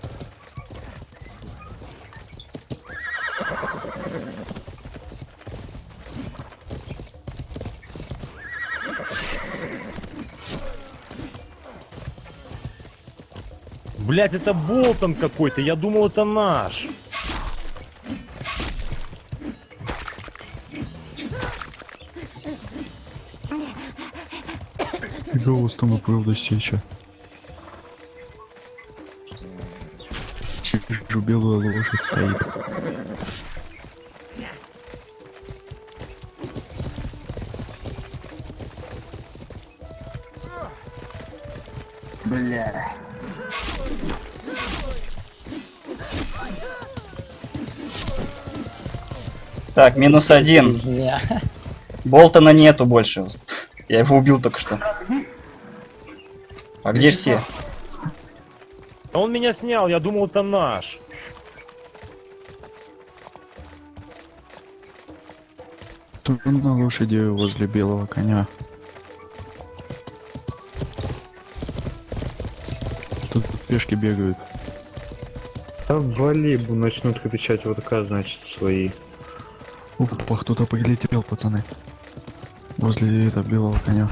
Speaker 1: Блять, это Болтон какой-то, я думал, это наш.
Speaker 6: Голос там и правда сеча. Вижу, белая лошадь стоит.
Speaker 7: Бля.
Speaker 2: Так, -1.
Speaker 4: Друзья.
Speaker 2: Болтона нету больше. Я его убил только что. А где все?
Speaker 1: А он меня снял, я думал, это наш.
Speaker 6: Тут на лошади возле белого коня. Тут пешки бегают.
Speaker 3: Да вали, начнут кричать ВК, значит, свои.
Speaker 6: Опа, кто-то прилетел, пацаны. Возле этого белого коня.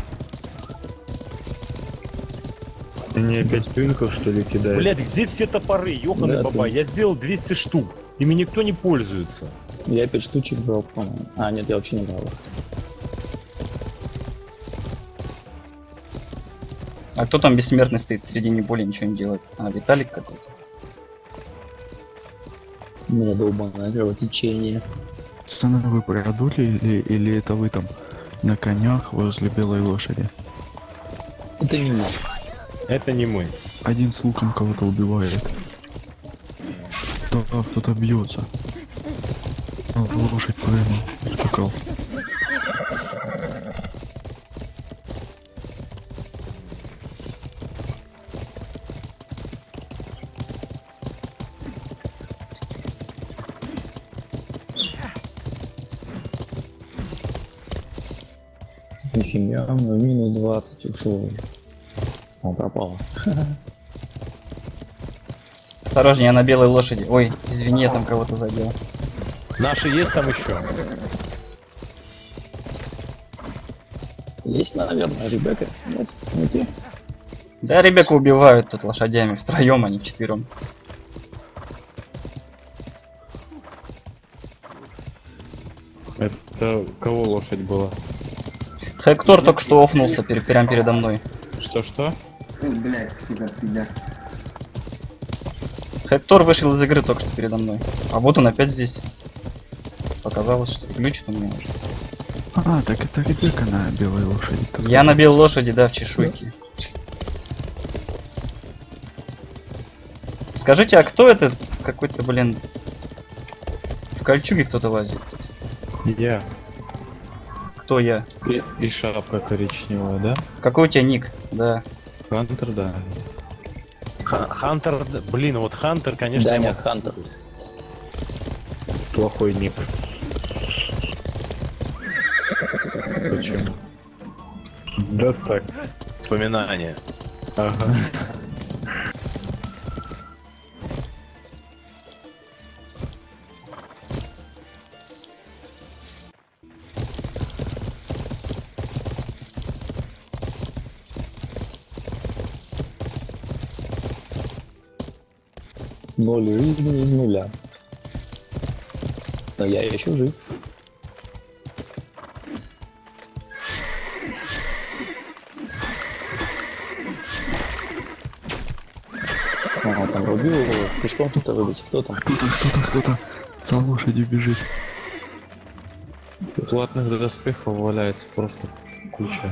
Speaker 3: Они опять твинков, что ли, кидают?
Speaker 1: Блять, где все топоры, ёханый
Speaker 4: Да,
Speaker 1: бабай?
Speaker 4: ты.
Speaker 1: Я сделал 200 штук. Ими никто не пользуется.
Speaker 4: Я 5 штучек брал, по-моему. А, нет, я вообще не брал.
Speaker 2: А кто там бессмертный стоит в середине поля, ничего не делает? А, Виталик какой-то.
Speaker 4: У меня долбаное кровотечение.
Speaker 6: Пацаны, вы продули или это вы там на конях возле белой лошади?
Speaker 4: Это не мой.
Speaker 1: Это не мы.
Speaker 6: Один с луком кого-то убивает. Кто-то бьется. Лошадь прыгнул, скакал.
Speaker 4: Нифига, ну минус 20 ушел. Он пропал.
Speaker 2: Осторожнее, я на белой лошади. Ой, извини, я там кого-то задел.
Speaker 1: Наши есть там еще?
Speaker 4: Есть, наверное, Ребекка? Нет, не ты?
Speaker 2: Да, Ребекку убивают тут лошадями. Втроем, а не вчетвером.
Speaker 8: Это кого лошадь была?
Speaker 2: Хектор только что офнулся прямо передо мной.
Speaker 8: Что?
Speaker 7: Ты, блядь, сука, пидор.
Speaker 2: Хектор вышел из игры только что передо мной. А вот он опять здесь. Показалось, что глючит у меня уже.
Speaker 6: А, так это Ребекка на белой лошади. Тут
Speaker 2: Я на белой лошади, да, в чешуйке. Скажите, а кто это? Какой-то, блин... В кольчуге кто-то лазит.
Speaker 8: Я.
Speaker 2: Кто я?
Speaker 8: И шапка коричневая, да?
Speaker 2: Какой у тебя ник? Да.
Speaker 8: Хантер, да.
Speaker 1: Хантер, блин, вот Хантер, конечно,
Speaker 4: Даня
Speaker 1: я мог
Speaker 4: Хантер.
Speaker 1: быть.
Speaker 3: Плохой ник.
Speaker 8: Почему?
Speaker 3: Да так.
Speaker 1: Вспоминания.
Speaker 3: Ага.
Speaker 4: Ноль жизни из нуля. Но я еще жив. Ага, там рубил его, пешком кто-то выбить. Кто там?
Speaker 6: Кто-то за лошадью бежит.
Speaker 8: Тут латных доспехов валяется просто куча.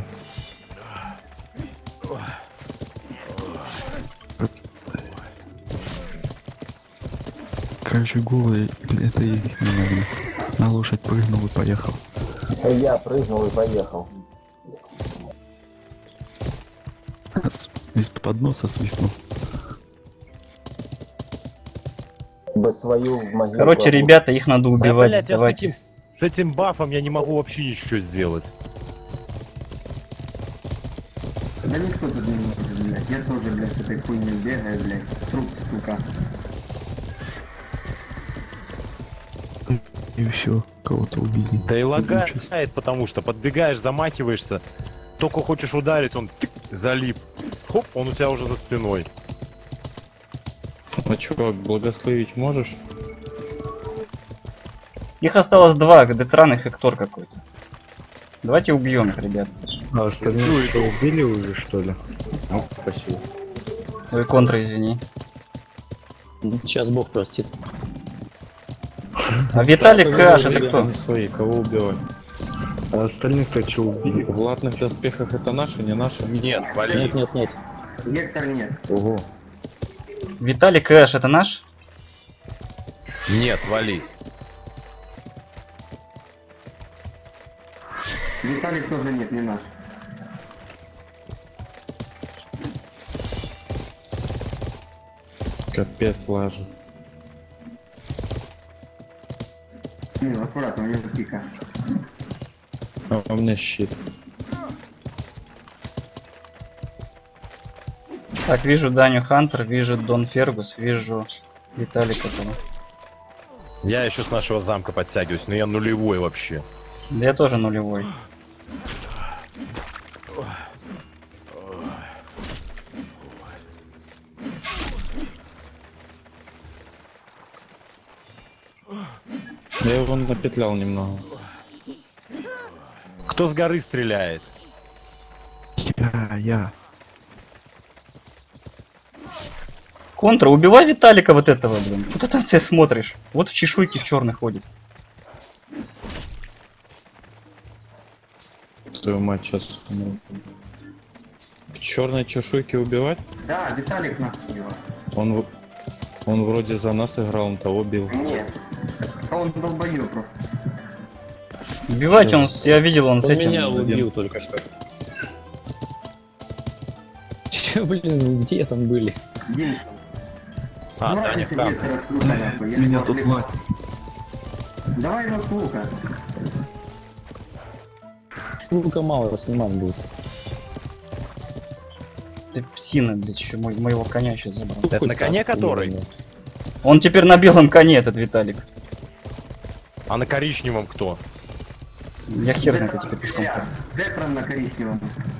Speaker 6: Короче, голые, это их не могли. На лошадь прыгнул и поехал.
Speaker 5: Я прыгнул и поехал.
Speaker 6: Из-под носа свистнул.
Speaker 5: Бы свою в могилу.
Speaker 2: Короче, ребята, их надо
Speaker 1: Да,
Speaker 2: убивать.
Speaker 1: блядь, я
Speaker 2: Давайте.
Speaker 1: с этим бафом я не могу вообще ничего сделать.
Speaker 7: Да никто тут не может, блядь. Я тоже, блядь, с этой хуйней бегаю, блядь. Труп, сука.
Speaker 6: И все, кого-то убили.
Speaker 1: Да и
Speaker 6: Выключись.
Speaker 1: лагает, потому что подбегаешь, замахиваешься, только хочешь ударить, он тык, залип. Хоп, он у тебя уже за спиной.
Speaker 8: А чувак, благословить можешь?
Speaker 2: Их осталось два, Детран и Хектор какой-то. Давайте убьем их, ребят.
Speaker 3: А остальные что, убили уже, что ли?
Speaker 8: Ну, спасибо.
Speaker 2: Ой, контра, извини.
Speaker 4: Сейчас Бог простит.
Speaker 2: А Виталик
Speaker 4: Да,
Speaker 2: Каш,
Speaker 4: да,
Speaker 2: это
Speaker 4: да.
Speaker 2: кто?
Speaker 8: Не свои, кого убивать?
Speaker 3: А остальных-то что убили?
Speaker 8: В латных доспехах это наши, не наши?
Speaker 1: Нет, вали.
Speaker 4: Нет.
Speaker 7: Гектор нет.
Speaker 8: Ого.
Speaker 2: Виталик Эш, это наш?
Speaker 1: Нет, вали.
Speaker 7: Виталик тоже нет, не наш.
Speaker 8: Капец лажа.
Speaker 7: Не, аккуратно, у него пика.
Speaker 8: А у меня щит.
Speaker 2: Так, вижу Даню Хантер, вижу Дон Фергус, вижу Виталика этого.
Speaker 1: Я еще с нашего замка подтягиваюсь, но я нулевой вообще.
Speaker 2: Да я тоже нулевой.
Speaker 8: Я его напетлял немного.
Speaker 1: Кто с горы стреляет?
Speaker 6: Я.
Speaker 2: Контра, убивай Виталика вот этого, блин. Куда ты все смотришь? Вот в чешуйке в черный ходит.
Speaker 8: Твою мать, сейчас. В черной чешуйке убивать?
Speaker 7: Да, Виталик нахуй его.
Speaker 8: Он вроде за нас играл, он того бил.
Speaker 7: Нет. А он долбоёб просто.
Speaker 2: Убивайте, он, я видел, он с
Speaker 4: Он
Speaker 2: этим.
Speaker 4: меня убил только что. Че, блин, где там были?
Speaker 7: Димсон.
Speaker 1: А,
Speaker 7: Давайте
Speaker 1: Даня
Speaker 7: тебе
Speaker 1: Хантер.
Speaker 7: Гектора с лука, нахуй. Я
Speaker 6: Меня
Speaker 7: его
Speaker 6: тут
Speaker 7: отвлеку.
Speaker 6: лать.
Speaker 7: Давай его с лука.
Speaker 4: Лука мало снимать будет.
Speaker 2: Ты псина, блядь, еще моего коня сейчас забрал.
Speaker 1: Это
Speaker 4: Хоть
Speaker 1: на коне
Speaker 4: так,
Speaker 1: который?
Speaker 4: блин.
Speaker 2: Он теперь на белом коне, этот Виталик.
Speaker 1: А на коричневом кто?
Speaker 2: Я хер знает, я теперь пешком хожу.
Speaker 7: Гектором на коричневом.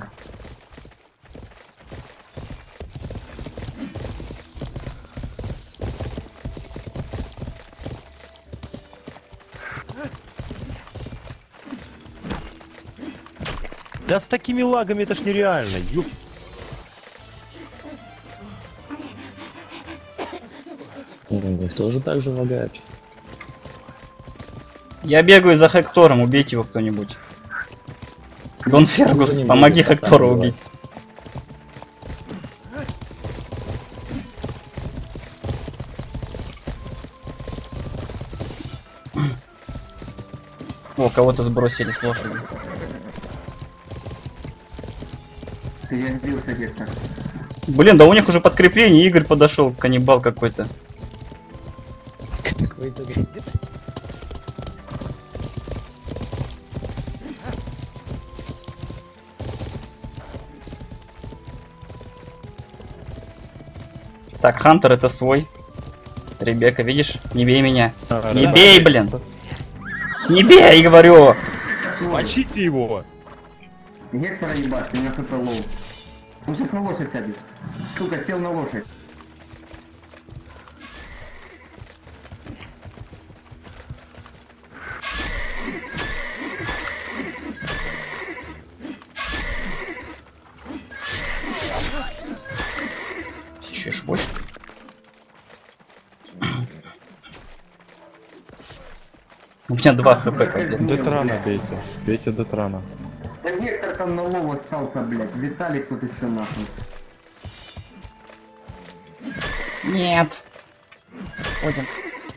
Speaker 1: Да с такими лагами это ж нереально. Ёп.
Speaker 4: Их тоже так же лагает.
Speaker 2: Я бегаю за Хектором, убейте его кто-нибудь. Дон Фергус,
Speaker 4: За ним
Speaker 2: помоги
Speaker 4: бегает,
Speaker 2: Хектору
Speaker 4: там
Speaker 2: убить. О, кого-то сбросили с лошади.
Speaker 7: Я сбился Гектор.
Speaker 2: Блин, да у них уже подкрепление, Игорь подошел, каннибал какой-то.
Speaker 4: Какой-то говорит.
Speaker 2: Так, Хантер это свой. Ребекка, видишь? Не бей меня. Не
Speaker 8: да,
Speaker 2: бей, блин! Не бей, говорю!
Speaker 1: Мочите его!
Speaker 7: Гектора ебать, у меня хп лоу. Он сейчас на лошадь сядет. Сука, сел на лошадь.
Speaker 2: Еще ж 8. У меня 2 хп. как-то.
Speaker 8: Детрана бейте. Бейте Детрана.
Speaker 7: Да Гектор там на лоу остался, блядь. Виталик тут еще нахуй.
Speaker 2: Нет. Ходим.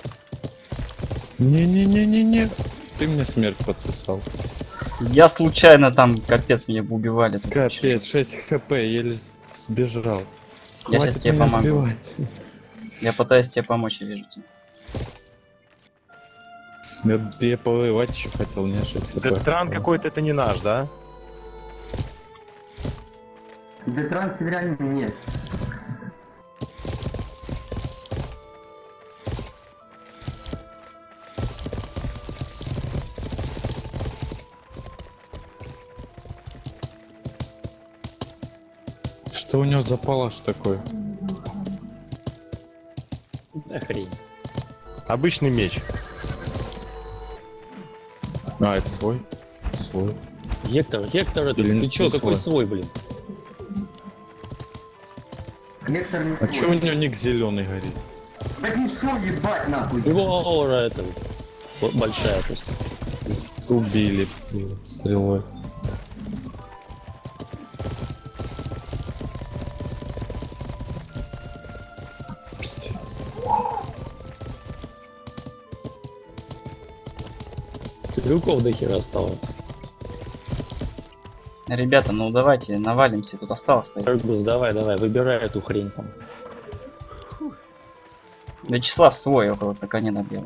Speaker 8: Не-не-не-не-не. Ты мне смерть подписал.
Speaker 2: Я случайно там, капец, меня убивали. тут.
Speaker 8: Капец, 6 хп, еле сбежал.
Speaker 2: Я
Speaker 8: Хватит
Speaker 2: сейчас тебе
Speaker 8: меня
Speaker 2: помогу.
Speaker 8: сбивать.
Speaker 2: Я пытаюсь тебе помочь, я вижу тебя.
Speaker 8: Я повоевать еще хотел, не 6 хп.
Speaker 1: Детран какой-то это не наш, да?
Speaker 7: Детран северянин нет.
Speaker 8: Что у него за палаш такой?
Speaker 4: Да хрень.
Speaker 1: Обычный меч.
Speaker 8: А, это свой? Свой.
Speaker 4: Гектор, это
Speaker 8: Или
Speaker 4: ты
Speaker 8: не
Speaker 4: чё, какой
Speaker 8: свой?
Speaker 4: свой, блин?
Speaker 7: Гектор не
Speaker 8: А
Speaker 7: свой.
Speaker 8: чё у него ник зеленый горит?
Speaker 7: Да не шо ебать нахуй.
Speaker 4: Его аура это большая просто.
Speaker 8: Убили стрелой.
Speaker 4: Крюков до хера стало.
Speaker 2: Ребята, ну давайте навалимся, тут осталось.
Speaker 4: Аргус, давай, выбирай эту хрень там.
Speaker 2: Вячеслав свой около коня набил.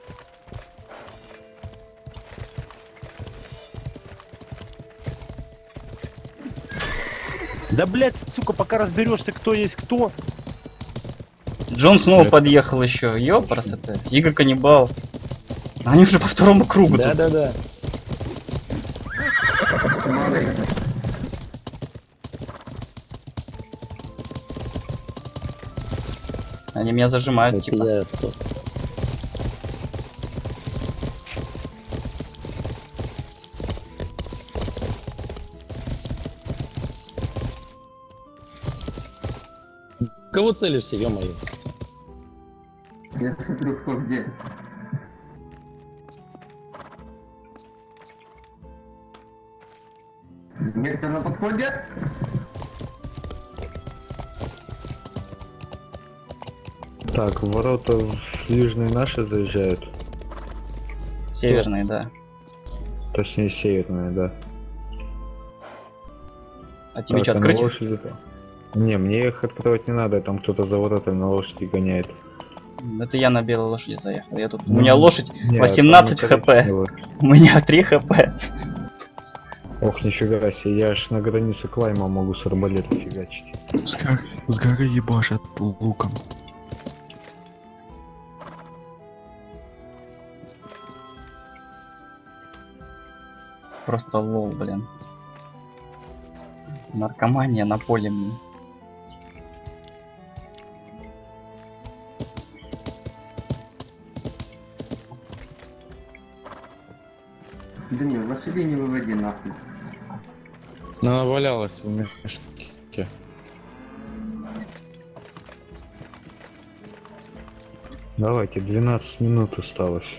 Speaker 1: Да, блядь, сука, пока разберешься, кто есть кто.
Speaker 2: Джон снова
Speaker 8: Это-
Speaker 2: подъехал еще. Ёпрст это. Игорь каннибал. Они уже по второму кругу тут.
Speaker 4: Да.
Speaker 2: Они меня зажимают,
Speaker 4: Это
Speaker 2: типа.
Speaker 4: я. Кого целишься, ё-моё?
Speaker 7: Я смотрю, кто где. Некто на подходе?
Speaker 3: Так, в ворота в южные наши заезжают.
Speaker 2: Северные, да.
Speaker 3: Точнее, северные, да.
Speaker 2: А тебе
Speaker 3: Так,
Speaker 2: что,
Speaker 3: а на
Speaker 2: открыть?
Speaker 3: лошади-то? Не, мне их открывать не надо, там кто-то за воротами на лошади гоняет.
Speaker 2: Это я на белой лошади заехал. Я тут. У
Speaker 3: Ну,
Speaker 2: меня лошадь
Speaker 3: Не,
Speaker 2: 18
Speaker 3: там не
Speaker 2: хп.
Speaker 3: коричневый.
Speaker 2: У меня 3 хп.
Speaker 3: Ох, нифига себе, я аж на границе клайма могу с арбалета фигачить.
Speaker 6: С горы ебашат луком.
Speaker 2: Просто лол, блин. Наркомания на поле мне.
Speaker 7: Да не, лошадей не выводи нахуй.
Speaker 8: Она валялась в мешке.
Speaker 3: Давайте, 12 минут осталось.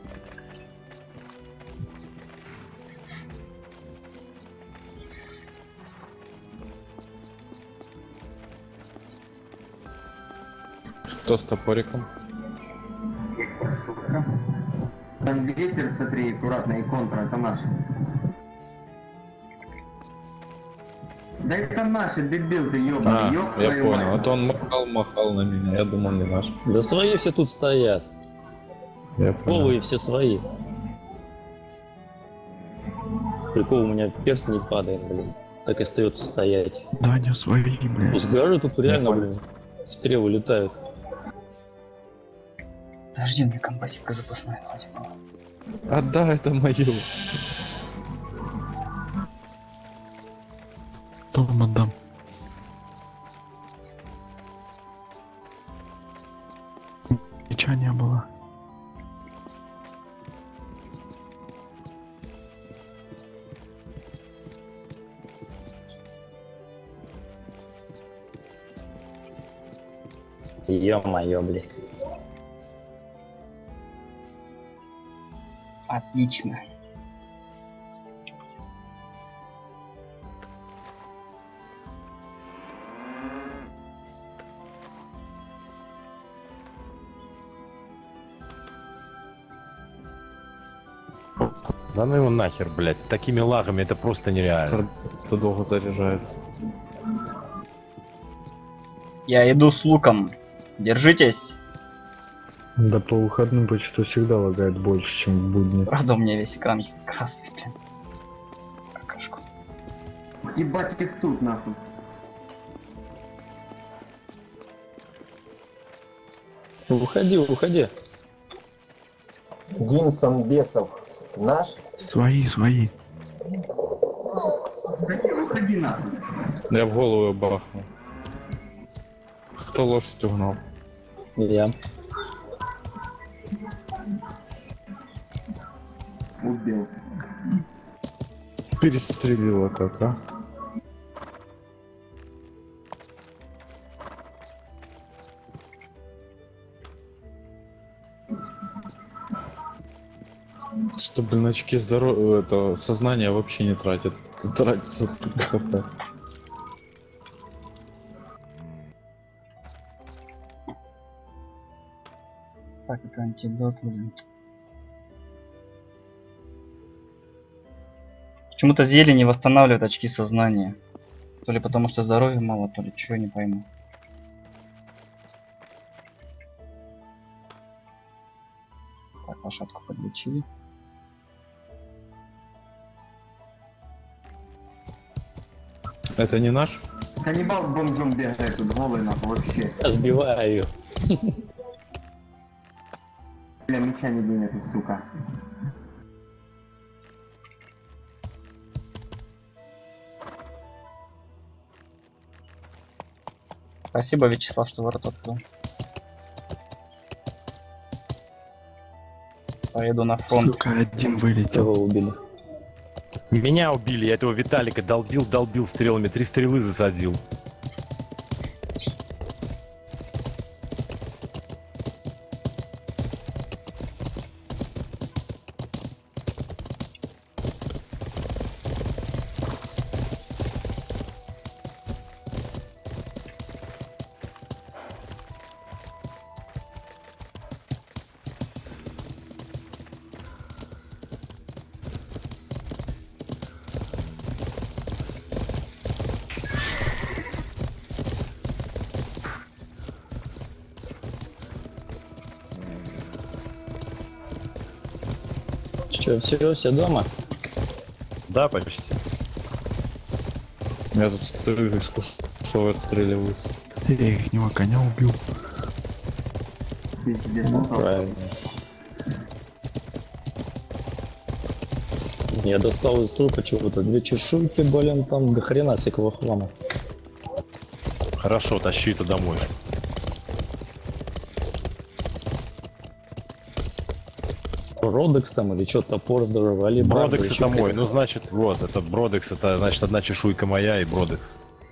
Speaker 8: Кто с топориком?
Speaker 7: Сука. Там ветер, смотри, аккуратно, и контра, это наши. Да это наши, дебил ты, ёбаный, ёб
Speaker 8: Я
Speaker 7: твою
Speaker 8: понял.
Speaker 7: мать.
Speaker 8: А то он махал на меня. Я думал, не наш.
Speaker 4: Да свои все тут стоят.
Speaker 3: Я понял.
Speaker 4: Новые все свои. Прикол, у меня перс не падает, блин. Так и остается стоять.
Speaker 6: Даня свои, блядь.
Speaker 4: С горы тут реально,
Speaker 8: понял.
Speaker 4: блин, стрелы летают.
Speaker 2: Подожди, у меня композитка запасная. Хватит.
Speaker 8: А да, это мое.
Speaker 6: Том отдам. Ничего не было.
Speaker 4: Ё-моё, блядь.
Speaker 2: Отлично.
Speaker 1: Да ну его нахер, блядь. С такими лагами это просто нереально.
Speaker 8: Это долго заряжается.
Speaker 2: Я иду с луком. Держитесь.
Speaker 3: Да по выходным почему всегда лагает больше, чем в будни.
Speaker 2: Правда, у меня весь экран красный, блин. Какашку.
Speaker 7: Ебать их тут, нахуй.
Speaker 4: Уходи, уходи.
Speaker 5: Димсон Бесов наш?
Speaker 6: Свои.
Speaker 7: Да не, уходи нахуй.
Speaker 8: Я в голову бахнул. Кто лошадь угнал?
Speaker 4: Я.
Speaker 7: Убил.
Speaker 8: Перестрелила как, а? Чтобы на очки здоровья, это сознание вообще не тратит. Тратится только хп.
Speaker 2: Так, это антидот, блин. Почему-то зелье не восстанавливает очки сознания. То ли потому что здоровья мало, то ли чего, не пойму. Так, лошадку подлечили.
Speaker 8: Это не наш?
Speaker 7: Каннибал бомжом бегает тут голый нахуй вообще.
Speaker 4: Я сбиваю ее.
Speaker 7: Бля, меча не дынет, сука.
Speaker 2: Спасибо, Вячеслав, что ворот открыл. Поеду на фронт.
Speaker 6: Сука, один вылетел.
Speaker 4: Кого убили?
Speaker 1: Меня убили, я этого Виталика долбил стрелами, 3 стрелы засадил.
Speaker 4: Че, все дома?
Speaker 1: Да, почти.
Speaker 8: Я тут стою из кустов отстреливаюсь.
Speaker 6: Я ихнего коня убил.
Speaker 7: Пиздец, ну
Speaker 4: Правильно. Я достал из трупа чего-то 2 чешуйки, блин, там до хрена всякого хлама.
Speaker 1: Хорошо, тащи это домой.
Speaker 4: Бродекс там или что, топор здоровый, али
Speaker 1: Бродекс это мой, ну значит, вот, это Бродекс, это значит одна чешуйка моя и Бродекс.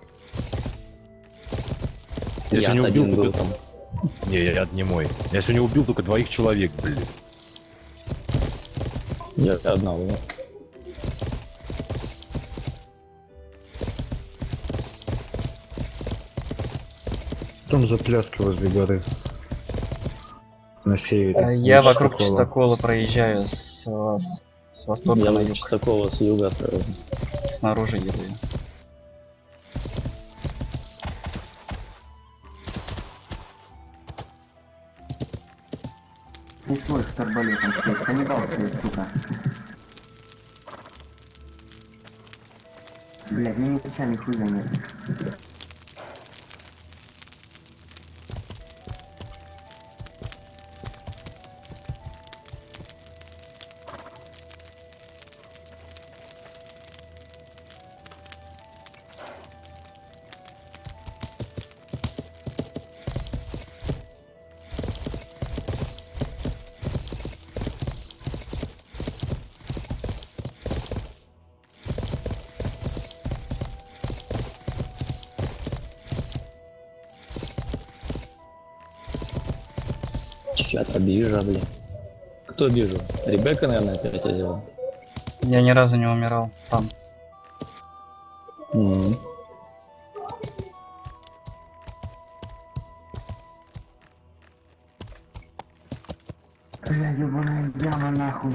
Speaker 1: Я
Speaker 4: Я
Speaker 1: сегодня
Speaker 4: один
Speaker 1: убил
Speaker 4: был
Speaker 1: только...
Speaker 4: там.
Speaker 1: Не, я не мой. Я сегодня убил только 2 человек, блин.
Speaker 4: Я одного.
Speaker 3: Там за пляской возле горы. На севере.
Speaker 2: Я
Speaker 3: Лучше
Speaker 2: вокруг
Speaker 3: такого.
Speaker 2: Чистокола проезжаю с востока
Speaker 4: Я
Speaker 2: на
Speaker 4: на
Speaker 2: юг.
Speaker 4: такого с юга осторожно.
Speaker 2: Снаружи еду я.
Speaker 7: не свой с арбалетом стоит. Каннибал стоит, сука. Блядь, ни меча, ни хуя нет.
Speaker 4: Чья-то бижа, блин. Кто бижу? Ребекка, наверное, опять одела.
Speaker 2: Я ни разу не умирал там.
Speaker 4: Мгм.
Speaker 7: Бля, ебаная яма нахуй.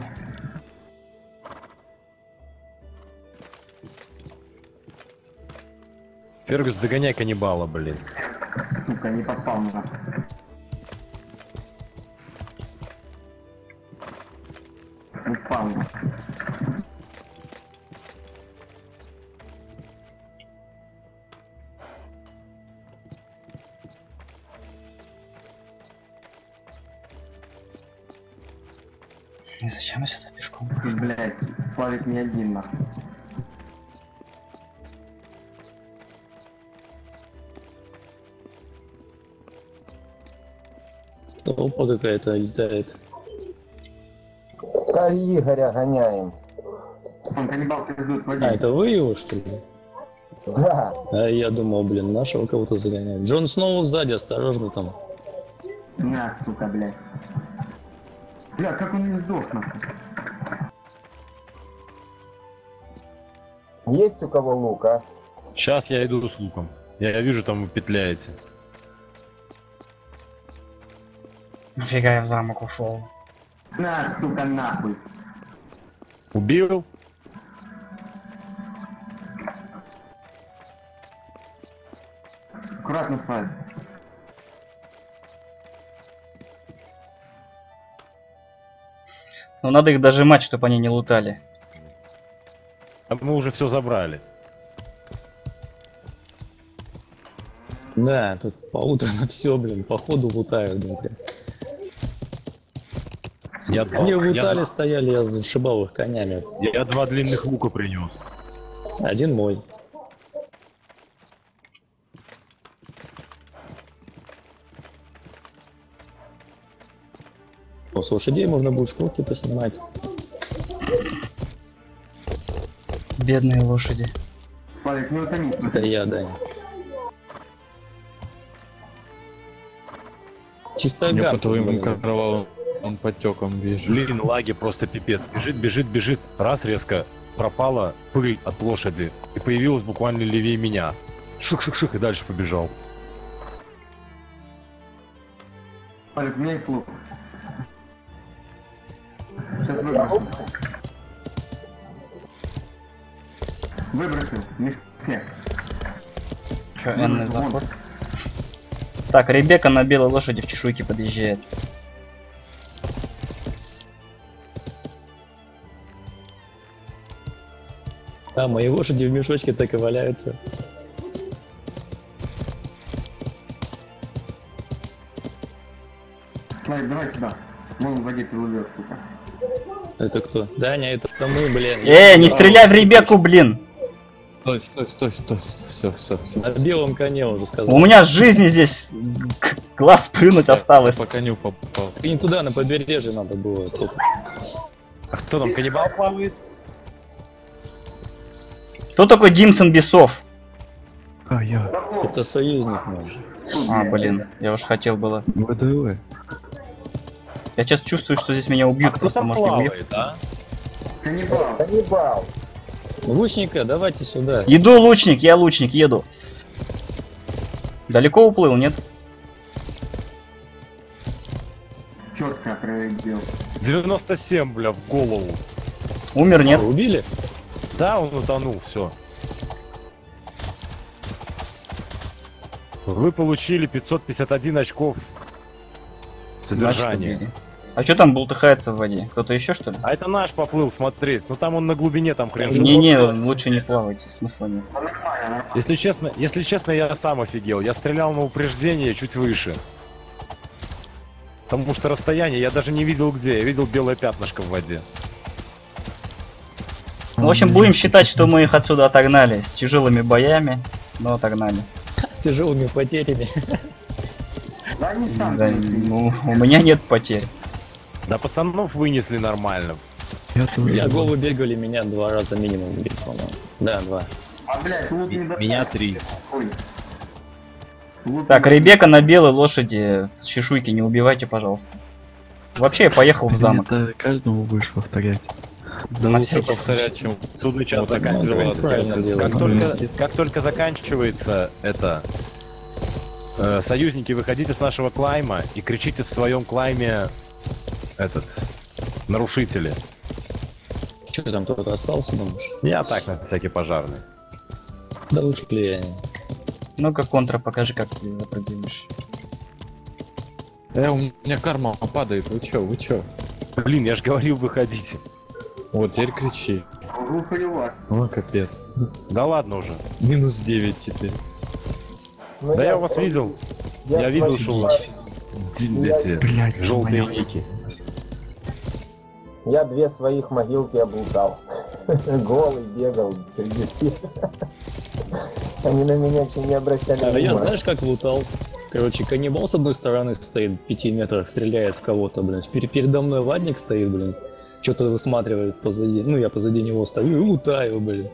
Speaker 1: Фергюс, догоняй каннибала, блин.
Speaker 7: Сука, не попал нахуй. Упал нахуй.
Speaker 2: И зачем я сюда пешком?
Speaker 7: Ты, блядь, Славик не один нахуй.
Speaker 4: Толпа какая-то летает.
Speaker 5: А Игоря гоняем.
Speaker 7: Он каннибал пиздует в
Speaker 4: А,
Speaker 7: воде.
Speaker 4: это вы его, что ли?
Speaker 5: Да.
Speaker 4: А я думал, блин, нашего кого-то загоняют. Джон Сноу сзади, осторожно там.
Speaker 7: На, сука, блядь. Бля, как он не сдох нахуй?
Speaker 5: Есть у кого лук, а?
Speaker 1: Сейчас я иду с луком. Я вижу, там вы петляете.
Speaker 2: Нафига я в замок ушел?
Speaker 7: На, сука, нахуй.
Speaker 1: Убил?
Speaker 7: Аккуратно, Слайд.
Speaker 2: Ну надо их дожимать, чтобы они не лутали.
Speaker 1: А мы уже все забрали.
Speaker 4: Да, тут поутренно все, блин, походу лутают, блин. Они лутали, стояли, я зашибал их конями.
Speaker 1: Я 2 длинных лука принес.
Speaker 4: Один мой. О, с лошадей можно будет шкурки поснимать.
Speaker 2: Бедные лошади.
Speaker 7: Славик, не утонись.
Speaker 4: Это я, да. Чисто
Speaker 8: Я
Speaker 4: гам,
Speaker 8: по твоим
Speaker 4: блин.
Speaker 8: кровавым подтекам вижу.
Speaker 1: Блин, лаги просто пипец. Бежит, бежит, бежит. Раз резко пропала пыль от лошади. И появилась буквально левее меня. Шик-шик-шик и дальше побежал.
Speaker 7: Славик, у меня есть лук. Сейчас выбросим. Выбросил. В мешке.
Speaker 2: Чё, энный заход? Так, Ребекка на белой лошади в чешуйке подъезжает.
Speaker 4: А, мои лошади в мешочке так и валяются.
Speaker 7: Славик, давай сюда. Вон в воде плывет, сука.
Speaker 4: Это кто? Даня, это мы, блин.
Speaker 2: Не стреляй в Ребекку, блин!
Speaker 8: Стой, стой, стой, стой. Все.
Speaker 4: На белом коне уже сказал.
Speaker 2: У меня с жизни здесь глаз плюнуть осталось.
Speaker 8: По коню попал.
Speaker 4: И не туда, на побережье надо было. Тут.
Speaker 1: А кто там, каннибал плавает?
Speaker 2: Кто такой Димсон Бесов?
Speaker 6: А, я.
Speaker 4: Это союзник мой.
Speaker 2: А, блин, я уж хотел было.
Speaker 6: ВДВ.
Speaker 2: Я сейчас чувствую, что здесь меня убьют.
Speaker 1: А кто
Speaker 2: просто,
Speaker 1: там
Speaker 2: может, не убьют.
Speaker 1: плавает, а?
Speaker 7: Каннибал.
Speaker 5: Каннибал.
Speaker 4: Лучника, давайте сюда.
Speaker 2: Иду, лучник, я лучник, еду. Далеко уплыл, нет?
Speaker 7: Четко проявил.
Speaker 1: 97, бля, в голову.
Speaker 2: Умер, нет?
Speaker 4: Убили?
Speaker 1: Да, он утонул, все. Вы получили 551 очков содержания.
Speaker 2: Значит, а что там бултыхается в воде? Кто-то еще, что ли?
Speaker 1: А это наш поплыл смотреть. Ну там он на глубине, там хрен живет.
Speaker 2: Не-не, лучше не плавайте, смысла нет.
Speaker 1: Если честно, я сам офигел. Я стрелял на упреждение чуть выше. Потому что расстояние я даже не видел где. Я видел белое пятнышко в воде.
Speaker 2: Ну, в общем, будем считать, что мы их отсюда отогнали с тяжелыми боями, но отогнали.
Speaker 4: С тяжелыми потерями.
Speaker 7: Да не сам.
Speaker 2: Да, ну, у меня нет потерь.
Speaker 1: Да пацанов вынесли нормально.
Speaker 6: Я тоже.
Speaker 4: Я голову бегали, меня 2 раза минимум убили, по-моему. Да, 2.
Speaker 7: А, блядь, лук не достал.
Speaker 1: Меня 3.
Speaker 7: Ой. Лук
Speaker 2: Так,
Speaker 7: не
Speaker 2: Ребекка на белой лошади с чешуйки не убивайте, пожалуйста. Вообще, я поехал в замок.
Speaker 6: Это каждому будешь повторять.
Speaker 8: Да лучше повторять, чем
Speaker 1: Судный
Speaker 8: вот так
Speaker 1: час
Speaker 8: стрела.
Speaker 4: правильно делаем.
Speaker 1: как только заканчивается это, союзники, выходите с нашего клайма и кричите в своем клайме этот нарушители.
Speaker 4: Что там, кто-то остался, думаешь?
Speaker 1: Я так на всякий пожарный.
Speaker 4: Да ушли они.
Speaker 2: Ну-ка, контра, покажи, как ты это делаешь.
Speaker 8: У меня карма падает, вы чё?
Speaker 1: Блин, я же говорил, выходите.
Speaker 8: Вот, теперь кричи.
Speaker 7: Глухолеват.
Speaker 8: Ой, капец.
Speaker 1: Да ладно уже.
Speaker 8: Минус 9 теперь.
Speaker 5: Ну,
Speaker 1: Да я вас видел. Я видел,
Speaker 5: смотрю,
Speaker 1: что у вас эти
Speaker 6: Блядь,
Speaker 1: желтые
Speaker 6: моя.
Speaker 1: ники.
Speaker 5: Я 2 своих могилки облутал. Голый бегал среди всех. Они на меня еще не обращали
Speaker 4: А я
Speaker 5: внимания.
Speaker 4: знаешь, как лутал? Короче, каннибал с одной стороны стоит, в 5 метрах, стреляет в кого-то, блин. Передо мной вадник стоит, блин. Что-то высматривает позади. Ну, я позади него стою и лутаю, блин.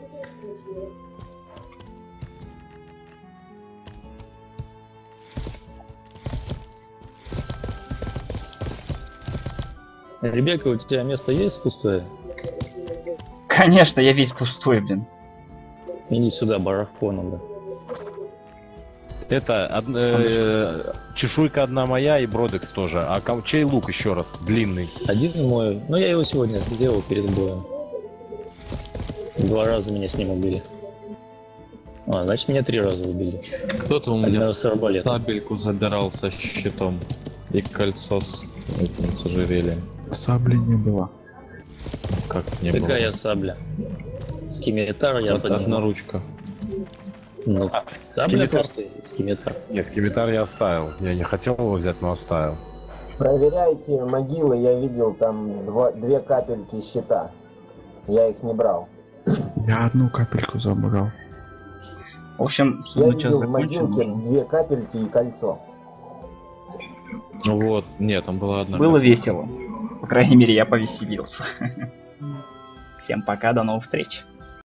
Speaker 4: Ребекка, у тебя место есть пустое?
Speaker 2: Конечно, я весь пустой, блин.
Speaker 4: Иди сюда, барахко надо.
Speaker 1: Это чешуйка одна моя и Бродекс тоже. А чей лук еще раз? Длинный.
Speaker 4: Один мой. Ну, я его сегодня сделал перед боем. 2 раза меня с ним убили. А, значит меня 3 раза убили.
Speaker 8: Кто-то у
Speaker 4: Один
Speaker 8: меня
Speaker 4: раз с арбалетом.
Speaker 8: сабельку забирал со щитом. И кольцо с этим с ожерельем.
Speaker 6: Сабли не было.
Speaker 8: Как не
Speaker 4: Какая
Speaker 8: было.
Speaker 4: сабля? Скимитар я подниму.
Speaker 8: Одна ручка.
Speaker 4: Ну, сабля
Speaker 1: скимитар?
Speaker 4: просто скимитар.
Speaker 1: Нет, скимитар я оставил. Я не хотел его взять, но оставил.
Speaker 5: Проверяйте могилы, я видел там 2 капельки щита. Я их не брал.
Speaker 6: Я одну капельку забрал.
Speaker 2: В общем,
Speaker 5: Я
Speaker 2: судно сейчас
Speaker 5: видел в
Speaker 2: закончил.
Speaker 5: могилке 2 капельки и кольцо.
Speaker 8: Ну вот, нет, там была одна.
Speaker 2: Было весело. По крайней мере, я повеселился. Всем пока, до новых встреч.